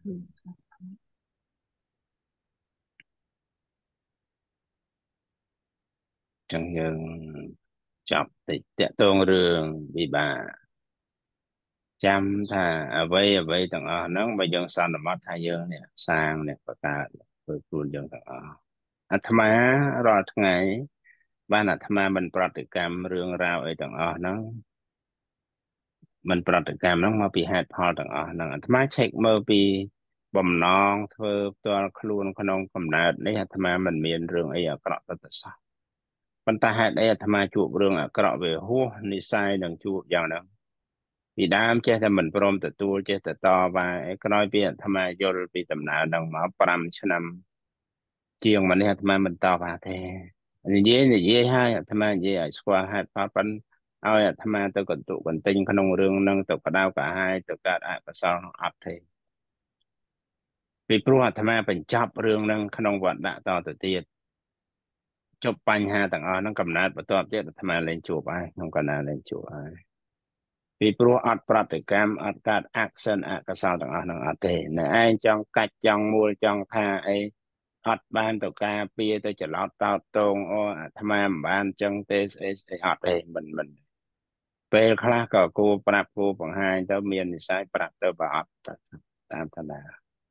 ចឹងយើងចាប់តិចតកតងរឿងវិបាកចាំថាអ្វីអ្វីទាំងអស់ហ្នឹងបើយើងសន្មតថាយើងនេះសាងនេះបង្កើតធ្វើខ្លួនយើងទាំងអស់អាត្មារាល់ថ្ងៃបានអាត្មាមិនប្រតិកម្មរឿងរ៉ាវអីទាំងអស់ហ្នឹងមិនប្រតិកម្មហ្នឹងមកពីហេតុផលទាំងអស់ហ្នឹងអាត្មាឆែកមើលពីបំណងធ្វើផ្ទាល់ខ្លួនក្នុងកំណើតនេះអាត្មាមិនមានរឿងអីអាក្រក់ទៅសោះប៉ុន្តែហេតុអីអាត្មាជួបរឿងអាក្រក់វាហួសនិស័យនឹងជួបយ៉ាងហ្នឹងពីដើមចេះតែមិនព្រមទទួលចេះតែតវ៉ាឯក្រោយពីអាត្មាយល់ពីដំណើរហ្នឹងមកប្រាំឆ្នាំជាងមកនេះអាត្មាមិនតវ៉ាទេនិយាយនិយាយឲ្យអាត្មានិយាយឲ្យស្គាល់ហេតុផលប៉ុន្តែឲ្យអាត្មាទៅកន្ទុកបន្ទិញក្នុងរឿងហ្នឹងទៅក្តៅកាហាយទៅកើតអកុសលនោះអត់ទេពីព្រោះអាត្មាបញ្ចប់រឿងហ្នឹងក្នុងវត្តដាក់តទៅទៀតជប់បញ្ហាទាំងអស់ហ្នឹងកំណើតបន្ទាប់ទៀតអាត្មាលែងជួបហើយក្នុងកណ្ដាលលែងជួបហើយពីព្រោះអត់ប្រតិកម្មអត់កើតអក្សិនអកុសលទាំងអស់ហ្នឹងអត់ទេនៅឯងចង់កាច់ចង់មូលចង់ថាអីអត់បានទៅការពារទៅច្រឡោតតោតតងអូអាត្មាមិនបានចឹងទេស្អីស្អីអត់ទេមិនមិនពេលខ្លះក៏គួរប្រាប់គួរបង្ហាញទៅមាននិស្ស័យប្រាប់ទៅបើអត់តាមឋានៈ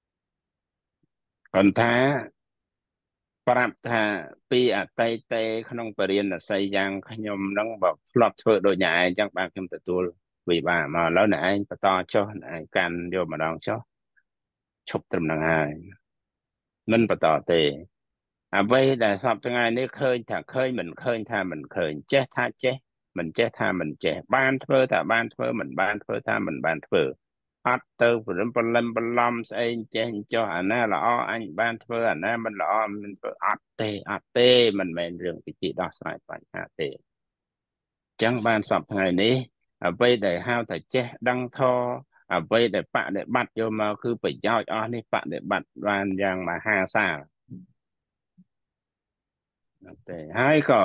ប៉ុន្តែប្រាប់ថាពីអតីតេក្នុងបរិញ្ញាស័យយ៉ាងខ្ញុំនឹងបើធ្លាប់ធ្វើដូចអ្នកឯងចឹងបាទខ្ញុំទទួលវិបាកមកឥឡូវអ្នកឯងបន្តចុះអ្នកឯងកាន់យកម្ដងចុះឈប់ត្រឹមហ្នឹងហើយមិនបន្តទេអ្វីដែលសពថ្ងៃនេះឃើញថាឃើញមិនឃើញថាមិនឃើញចេះថាចេះមិនចេះថាមិនចេះបានធ្វើថាបានធ្វើមិនបានធ្វើថាមិនបានធ្វើអត់ទៅព្រមប្រលឹមប្រឡំស្អីចេះចុះអាណាល្អអញបានធ្វើអាណាមិនល្អមិនធ្វើអត់ទេអត់ទេមិនមែនរឿងវិធីដោះស្រាយបញ្ហាទេអញ្ចឹងបានសពថ្ងៃនេះអ្វីដែលហៅថាចេះដឹងធម៌អ្វីដែលបដិបត្តិយកមកគឺប្រយោជន៍អស់នេះបដិបត្តិបានយ៉ាងមហាសាលទេហើយក៏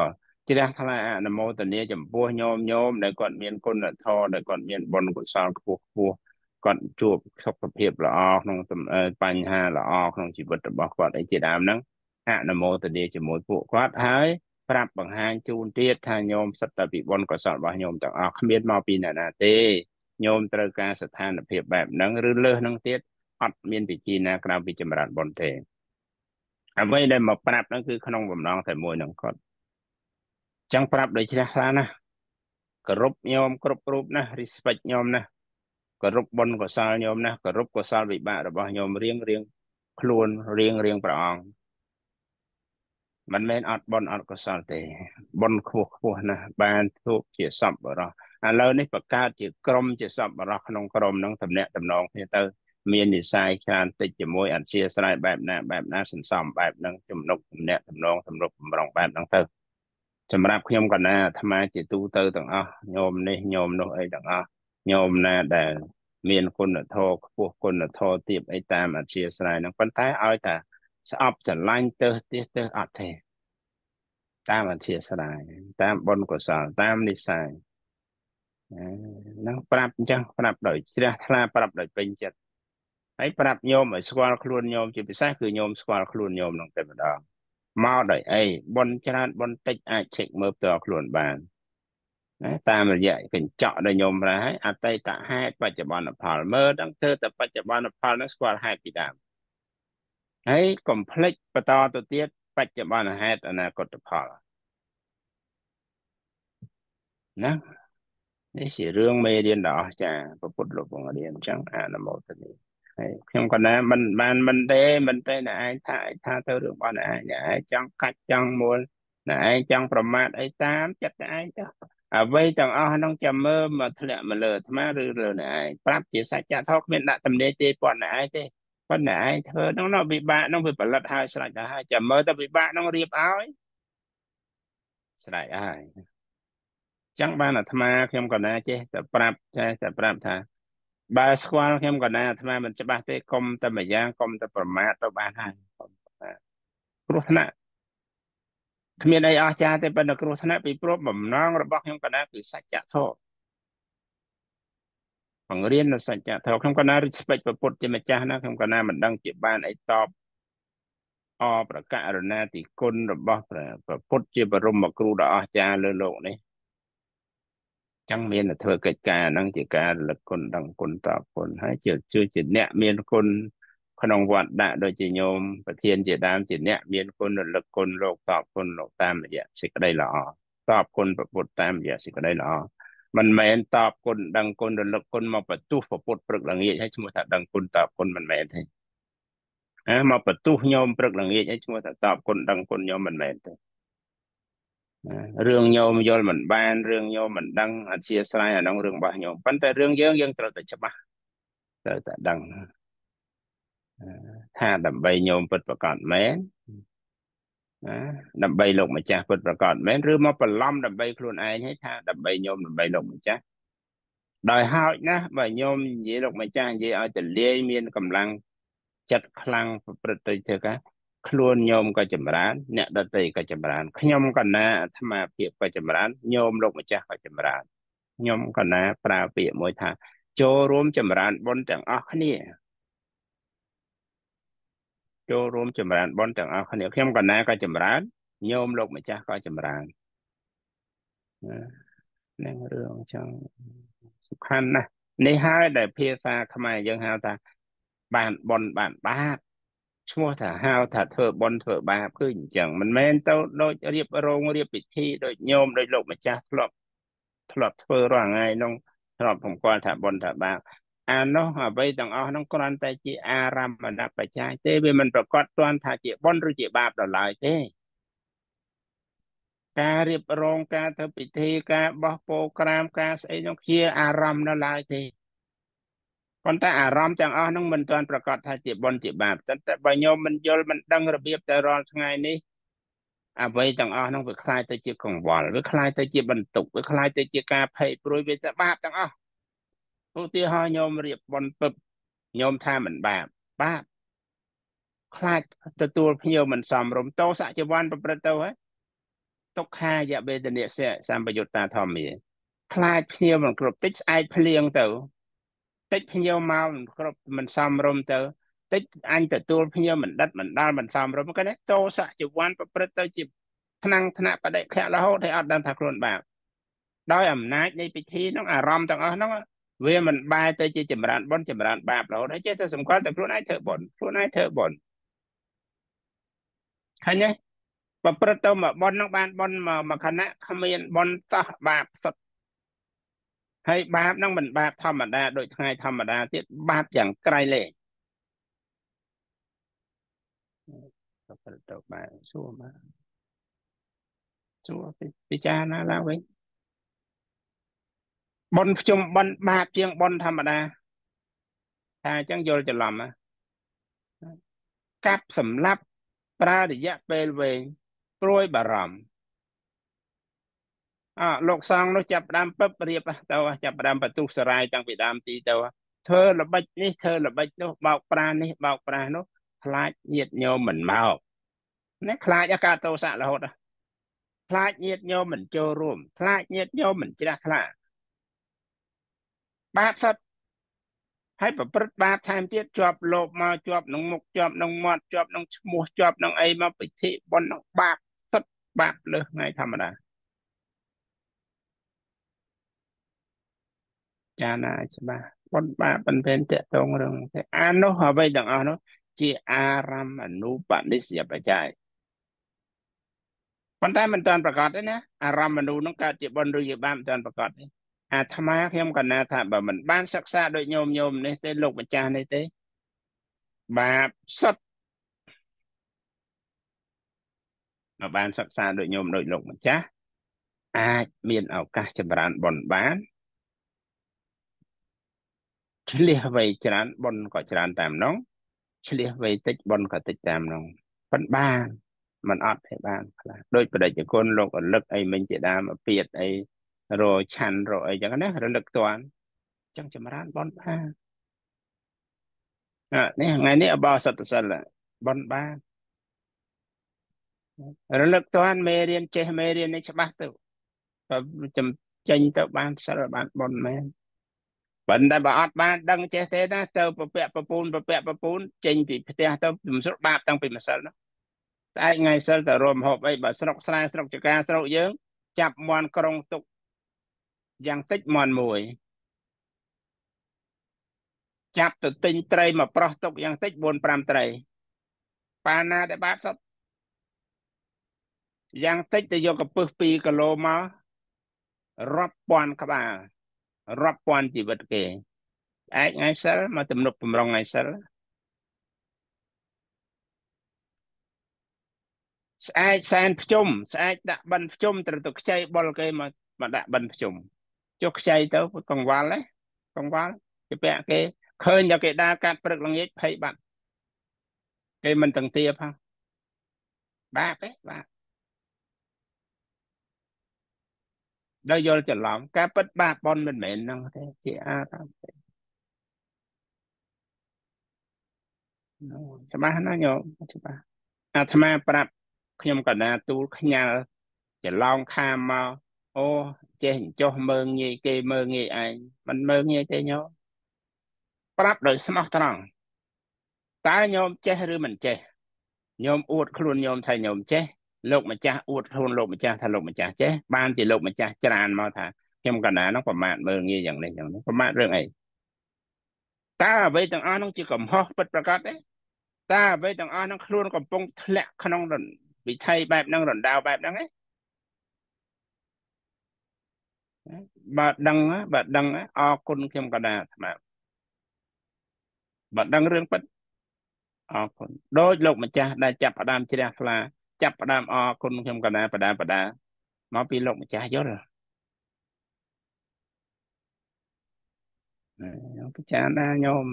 ជ្រះថ្លាអនុមោទនាចំពោះញោមញោមដែលគាត់មានគុណធម៌ដែលគាត់មានបុណ្យកុសលខ្ពស់ខ្ពស់គាត់ជួបសុខភាពល្អក្នុងបញ្ហាល្អក្នុងជីវិតរបស់គាត់អីជាដើមហ្នឹងអនុមោទនាជាមួយពួកគាត់ហើយប្រាប់បង្ហាញជូនទៀតថាញោមសិតតែពីបុណ្យកុសលរបស់ញោមទាំងអស់គ្មានមកពីអ្នកណាទេញោមត្រូវការស្ថានភាពបែបហ្នឹងឬលើសហ្នឹងទៀតអត់មានវិធីណាក្រៅពីចម្រើនបុណ្យទេអ្វីដែលមកប្រាប់ហ្នឹងគឺក្នុងបំណងតែមួយហ្នឹងគាត់ចឹងប្រាប់ដោយជ្រះថ្លាណាស់គោរពញោមគ្រប់រូបណាស់ respect ញោមណាស់គោរពបុណ្យកុសលញោមណាស់គោរពកុសលវិបាករបស់ញោមរៀងរៀងខ្លួនរៀងរៀងព្រះអង្គមិនមែនអត់បុណ្យអត់កុសលទេបុណ្យខ្ពស់ខ្ពស់ណាស់បានជួបជាសពបរោះឥឡូវនេះបង្កើតជាក្រុមជាសពបរោះក្នុងក្រុមហ្នឹងតំណាក់តំណងគ្នាទៅមាននិស័យច្រើនតិចជាមួយអធិស្ឋានបែបណាបែបណាសន្សំបែបហ្នឹងជំនុកតំណាក់តំណងសម្រុបបំរុងបែបហ្នឹងទៅសម្រាប់ខ្ញុំកណាអាត្មាជាទូទៅទាំងអស់ញោមនេះញោមនោះអីទាំងអស់ញោមណាដែលមានគុណធម៌ខ្ពស់គុណធម៌ទាបអីតាមអធិស្ឋានហ្នឹងប៉ុន្តែឲ្យតែស្អប់ស្រឡាញ់ទៅទៀតទៅអត់ទេតាមអធិស្ឋានតាមបុណ្យកុសលតាមនិស័យហ្នឹងប្រាប់អញ្ចឹងប្រាប់ដោយជ្រះថ្លាប្រាប់ដោយពេញចិត្តហើយប្រាប់ញោមឲ្យស្គាល់ខ្លួនញោមជាពិសេសគឺញោមស្គាល់ខ្លួនញោមហ្នឹងតែម្ដងមកដោយអីបុណ្យច្រើនបុណ្យតិចអាចឆែកមើលផ្ទាល់ខ្លួនបានណាតាមរយៈកញ្ចក់ដែលញោមប្រាហើយអតីតហេតុបច្ចុប្បន្នផលមើលដល់ធ្វើតែបច្ចុប្បន្នផលហ្នឹងស្គាល់ហេតុពីដើមហើយកុំភ្លេចបន្តទៅទៀតបច្ចុប្បន្នហេតុអនាគតផលណានេះជារឿងមេរៀនដ៏អស្ចារ្យព្រះពុទ្ធលោកបង្រៀនអញ្ចឹងអនុមោទនាហើយខ្ញុំក៏ណាមិនបានមិនទេមិនទេអ្នកឯងថាថាទៅរឿងរបស់អ្នកឯងអ្នកឯងចង់កាច់ចង់មួលអ្នកឯងចង់ប្រមាថអីតាមចិត្តអ្នកឯងទៅអ្វីទាំងអស់ហ្នឹងចាំមើលមកធ្លាក់មកលើអាត្មាឬលើអ្នកឯងប្រាប់ជាសច្ចធម៌គ្មានដាក់តម្នេទេប៉ុណ្ណអ្នកឯងទេប៉ុន្តែឯងធ្វើហ្នឹងនោះវិបាកហ្នឹងវាផលិតហើយស្រេចទៅហើយចាំមើលទៅវិបាកហ្នឹងរៀបឲ្យស្រេចហើយចឹងបានអាត្មាខ្ញុំក៏ណាចេះតែប្រាប់ចេះតែប្រាប់ថាបើស្គាល់ខ្ញុំក៏ណាអាត្មាមិនច្បាស់ទេកុំតែម្យ៉ាងកុំតែប្រមាថទៅបានហើយកុំប្រមាថគ្រោះថ្នាក់គ្មានអីអស្ចារ្យទេប៉ុន្តែគ្រោះថ្នាក់ពីព្រោះបំណងរបស់ខ្ញុំក៏ណាគឺសច្ចធម៌បង្រៀននៅសច្ចធម៌ខ្ញុំក៏ណា respect ព្រះពុទ្ធជាម្ចាស់ណាខ្ញុំក៏ណាមិនដឹងជាបានអីតបអប្រកករណាទីគុណរបស់ព្រះពុទ្ធជាបរមគ្រូដ៏អស្ចារ្យលើលោកនេះចឹងមានតែធ្វើកិច្ចការហ្នឹងជាការរលឹកគុណដឹងគុណតបគុណហើយជាជាអ្នកមានគុណក្នុងវត្តដាក់ដូចជាញោមប្រធានជាដើមជាអ្នកមានគុណរលឹកគុណលោកតបគុណលោកតាមរយៈសេចក្តីល្អតបគុណព្រះពុទ្ធតាមរយៈសេចក្តីល្អមិនមែនតបគុណដឹងគុណរលឹកគុណមកបន្ទុះព្រះពុទ្ធព្រឹកល្ងាចហើយឈ្មោះថាដឹងគុណតបគុណមិនមែនទេណាមកបន្ទុះញោមព្រឹកល្ងាចហើយឈ្មោះថាតបគុណដឹងគុណញោមមិនមែនទេរឿងញោមយល់មិនបានរឿងញោមមិនដឹងអធិស្ឋានអានោះរឿងរបស់ញោមប៉ុន្តែរឿងយើងយើងត្រូវតែច្បាស់ត្រូវតែដឹងថាដើម្បីញោមពិតប្រកបមែនណាដើម្បីលោកម្ចាស់ពិតប្រកបមែនឬមកបន្លំដើម្បីខ្លួនឯងហើយថាដើម្បីញោមដើម្បីលោកម្ចាស់ដោយហោចណាស់បើញោមនិយាយលោកម្ចាស់និយាយឲ្យទលាយមានកម្លាំងចិត្តខ្លាំងប្រព្រឹត្តទៅធ្វើការខ្លួនញោមក៏ចម្រើនអ្នកដទៃក៏ចម្រើនខ្ញុំក៏ណាអាត្មាភាពក៏ចម្រើនញោមលោកម្ចាស់ក៏ចម្រើនខ្ញុំក៏ណាប្រើពាក្យមួយថាចូលរួមចម្រើនបុណ្យទាំងអស់គ្នាចូលរួមចម្រើនបុណ្យទាំងអស់គ្នាខ្ញុំក៏ណាក៏ចម្រើនញោមលោកម្ចាស់ក៏ចម្រើនណានឹងរឿងចឹងសំខាន់ណាស់នេះហើយដែលភាសាខ្មែរយើងហៅថាបានបុណ្យបានបាបឈ្មោះថាហៅថាធ្វើបុណ្យធ្វើបាបគឺអញ្ចឹងមិនមែនទៅដូចរៀបរងរៀបពិធីដូចញោមដូចលោកម្ចាស់ធ្លាប់ធ្លាប់ធ្វើរាល់ថ្ងៃនោះធ្លាប់ผมគាត់ថាបុណ្យថាបាបអានោះអ្វីទាំងអស់នោះគ្រាន់តែជាអារម្មណបច្ច័យទេវាមិនប្រកាសទាន់ថាជាបុណ្យឬជាបាបដល់ឡើយទេការរៀបរងការធ្វើពិធីការបោះពោក្រាមការស្អីនោះជាអារម្មណ៍ដល់ឡើយទេប៉ុន្តែអារម្មណ៍ទាំងអស់នោះមិនទាន់ប្រកាសថាជាបុណ្យជាបាបតែបើញោមមិនយល់មិនដឹងរបៀបតែរាល់ថ្ងៃនេះអ្វីទាំងអស់នោះវាคล้ายទៅជាកង្វល់វាคล้ายទៅជាបន្ទុកវាคล้ายទៅជាការភ័យព្រួយវាទៅបាបទាំងអស់ឧទាហរណ៍ញោមរៀបបុណ្យពឹបញោមថាមិនបាបបាបខ្លាចទទួលភ្ញៀវមិនសមរម្យតោសច្ចវ័នប្រព្រឹត្តទៅហ៎ទុក្ខាយវេទនាសេសម្បយុត្តាធម្មាខ្លាចភ្ញៀវមិនគ្រប់តិចស្អែកភ្លៀងទៅតិចភ្ញៀវមកមិនគ្រប់មិនសមរម្យទៅតិចអញទទួលភ្ញៀវមិនដិតមិនដល់មិនសមរម្យក៏នេះតោសៈជីវ័នប្រព្រឹត្តទៅជាថ្នាំងថ្នាក់បដិខៈរហូតឲ្យអត់ដឹងថាខ្លួនបាបដោយអំណាចនៃពិធីនោះអារម្មណ៍ទាំងអស់នោះវាមិនបែរទៅជាចម្រើនបុណ្យចម្រើនបាបរហូតហើយចេះតែសម្គាល់តែខ្លួនឯងធ្វើបុណ្យខ្លួនឯងធ្វើបុណ្យឃើញទេប្រព្រឹត្តទៅមកបុណ្យនោះបានបុណ្យមកមកខណៈគ្មានបុណ្យតោះបាបសុទ្ធហើយបាបហ្នឹងមិនបាបធម្មតាដូចថ្ងៃធម្មតាទៀតបាបយ៉ាងក្រៃលែងប្រព្រឹត្តទៅបានសួរមកសួរពិចារណាឡើងវិញបុណ្យខ្ញុំបុណ្យបាបជាងបុណ្យធម្មតាថាអញ្ចឹងយល់ច្រឡំណាកាប់សម្លាប់ប្រើរយៈពេលវែងព្រួយបារម្ភអលោកសង្ឃនោះចាប់ផ្ដើមពឹបរៀបទៅចាប់ផ្ដើមបទុសរាយតាំងពីដើមទីទៅធ្វើល្បិចនេះធ្វើល្បិចនោះបោកប្រាស់នេះបោកប្រាស់នោះខ្លាចញាតញោមមិនមកណាខ្លាចអាកាតោសៈរហូតខ្លាចញាតញោមមិនចូលរួមខ្លាចញាតញោមមិនជ្រះថ្លាបាបសត្វហើយប្រព្រឹត្តបាបថែមទៀតជាប់លោបមកជាប់នឹងមុខជាប់នឹងមាត់ជាប់នឹងឈ្មោះជាប់នឹងអីមកពិធីបុណ្យនឹងបាបសត្វបាបលើសថ្ងៃធម្មតាចាណាច្បាស់បុណ្យបាបមិនមែនតកតងរឿងទេអានោះអ្វីទាំងអស់នោះជាអារម្មណ៍អនុបនិស្សយបច្ច័យប៉ុន្តែមិនទាន់ប្រកាសទេណាអារម្មណ៍មនុស្សនោះកើតជាបុណ្យឬជាបាបមិនទាន់ប្រកាសទេអាត្មាខ្ញុំកណាថាបើមិនបានសិក្សាដូចញោមញោមនេះទេលោកម្ចាស់នេះទេបាបសុទ្ធបើបានសិក្សាដូចញោមដូចលោកម្ចាស់អាចមានឱកាសចម្រើនបុណ្យបានឆ្លៀសវៃច្រើនបុណ្យក៏ច្រើនតាមនោះឆ្លៀសវៃតិចបុណ្យក៏តិចតាមនោះប៉ុន្តែបានมันអត់ទេបានខ្លះដូចបដិជគុណលោករលឹកអីមិញជាដើមពៀតអីរឆាន់រអីចឹងណារលឹកតាន់ចឹងចម្រើនបុណ្យបាននេះថ្ងៃនេះអបអសតសិលបុណ្យបានរលឹកតាន់មេរៀនចេះមេរៀននេះច្បាស់ទៅបើចំចេញទៅបានសិលបានបុណ្យមែនប៉ុន្តែបើអត់បានដឹងចេះទេណាទៅពពាក់ពពូនពពាក់ពពូនចេញពីផ្ទះទៅមិនស្រុកបាបតាំងពីម្សិលនោះស្អែកថ្ងៃសិលទៅរួមហូបអីបើស្រុកស្រែស្រុកចកាស្រុកយើងចាប់មន់ក្រុងទុកយ៉ាងតិចមន់មួយចាប់ទៅទិញត្រីមកប្រោះទុកយ៉ាងតិចបួនប្រាំត្រីប៉ាណាដែលបាបសុទ្ធយ៉ាងតិចទៅយកកពឹសពីរគីឡូមករាប់ពាន់ក្បាលរាប់ពាន់ជីវិតគេស្អែកថ្ងៃសិលមកទំនុកបំរុងថ្ងៃសិលស្អែកសែនភ្ជុំស្អែកដាក់បិណ្ឌភ្ជុំត្រូវទៅខ្ចីបុលគេមកមកដាក់បិណ្ឌភ្ជុំចុះខ្ចីទៅកង្វល់ហ៎កង្វល់គេពាក់គេឃើញតែគេដើរកាត់ព្រឹកល្ងាចភ័យបាត់គេមិនទាំងទាផងបាបទេបាបដល់យល់ច្រឡំការពិតបាបបុណ្យមិនមែនហ្នឹងទេជាអារម្មណ៍ទេច្បាស់ណាស់ញោមច្បាស់អាត្មាប្រាប់ខ្ញុំកណាទូលខ្ញាល់ច្រឡំខាមមកអូចេះចុះមើងងាយគេមើងងាយឯងមិនមើងងាយទេញោមប្រាប់ដោយស្មោះត្រង់តើញោមចេះឬមិនចេះញោមអួតខ្លួនញោមថាញោមចេះលោកម្ចាស់អួតខ្លួនលោកម្ចាស់ថាលោកម្ចាស់ចេះបានជាលោកម្ចាស់ច្រានមកថាខ្ញុំកណានោះប្រមាថមើងងាយយ៉ាងនេះយ៉ាងនេះប្រមាថរឿងអីតើអ្វីទាំងអស់នោះជាកំហុសពិតប្រាកដទេតើអ្វីទាំងអស់នោះខ្លួនកំពុងធ្លាក់ក្នុងវិថីបែបហ្នឹងរណ្ដៅបែបហ្នឹងឯងបើដឹងបើដឹងអរគុណខ្ញុំកណាអាត្មាបើដឹងរឿងពិតអរគុណដោយលោកម្ចាស់ដែលចាប់ផ្ដើមជ្រះថ្លាចាប់ផ្ដើមអរគុណខ្ញុំកណាបដាបដាមកពីលោកម្ចាស់យល់ខ្ញុំពិចារណាញោម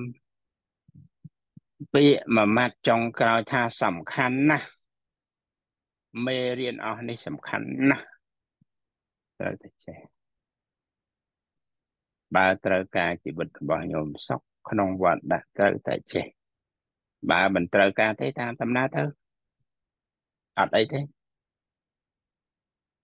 ពាក្យមួយម៉ាត់ចុងក្រោយថាសំខាន់ណាស់មេរៀនអស់នេះសំខាន់ណាស់ត្រូវតែចេះបើត្រូវការជីវិតរបស់ញោមសុខក្នុងវត្តដាក់ត្រូវតែចេះបើមិនត្រូវការទេតាមដំណើរទៅអត់អីទេ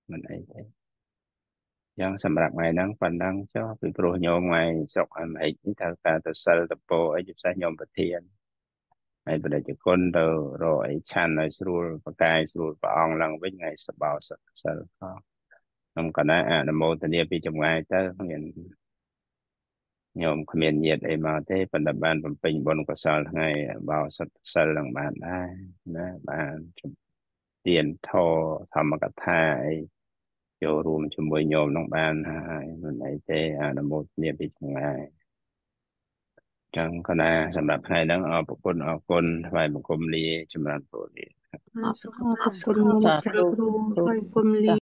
mình ấy thếยังสำหรับไงนั่งปันนั่งชอบไปโปรโยมไงสกอันไหนที่ทางการตัวเซลตัวโปไอ้จุดสายโยมประเทียนไอ้ประเดี๋ยวคนเดอรอไอ้ชันไอ้สรูปประกายสรูปประอองลังวิ่งไงสบายสักเซลก็นำกันนะอ่ะนโมตันเดียปีจงไงเต้เห็นโยมขมิ้นเยียดไอ้มาเต้ปันดับบานปันปิงบนกษัตริย์ไงบ่าวสักเซลหลังบ้านได้นะบ้านเตียนทอธรรมกถาไอ้ចូលរួមជាមួយញោមនឹងបានហើយមិនអីទេអនុមោទនាពីចម្ងាយចឹងគណៈសម្រាប់ថ្ងៃហ្នឹងអរគុណអរគុណថ្វាយបង្គំលាចម្រើនពរលាអរគុណអរគុណលោកសាគ្រូគ្រូគ្រូហើយគុំលី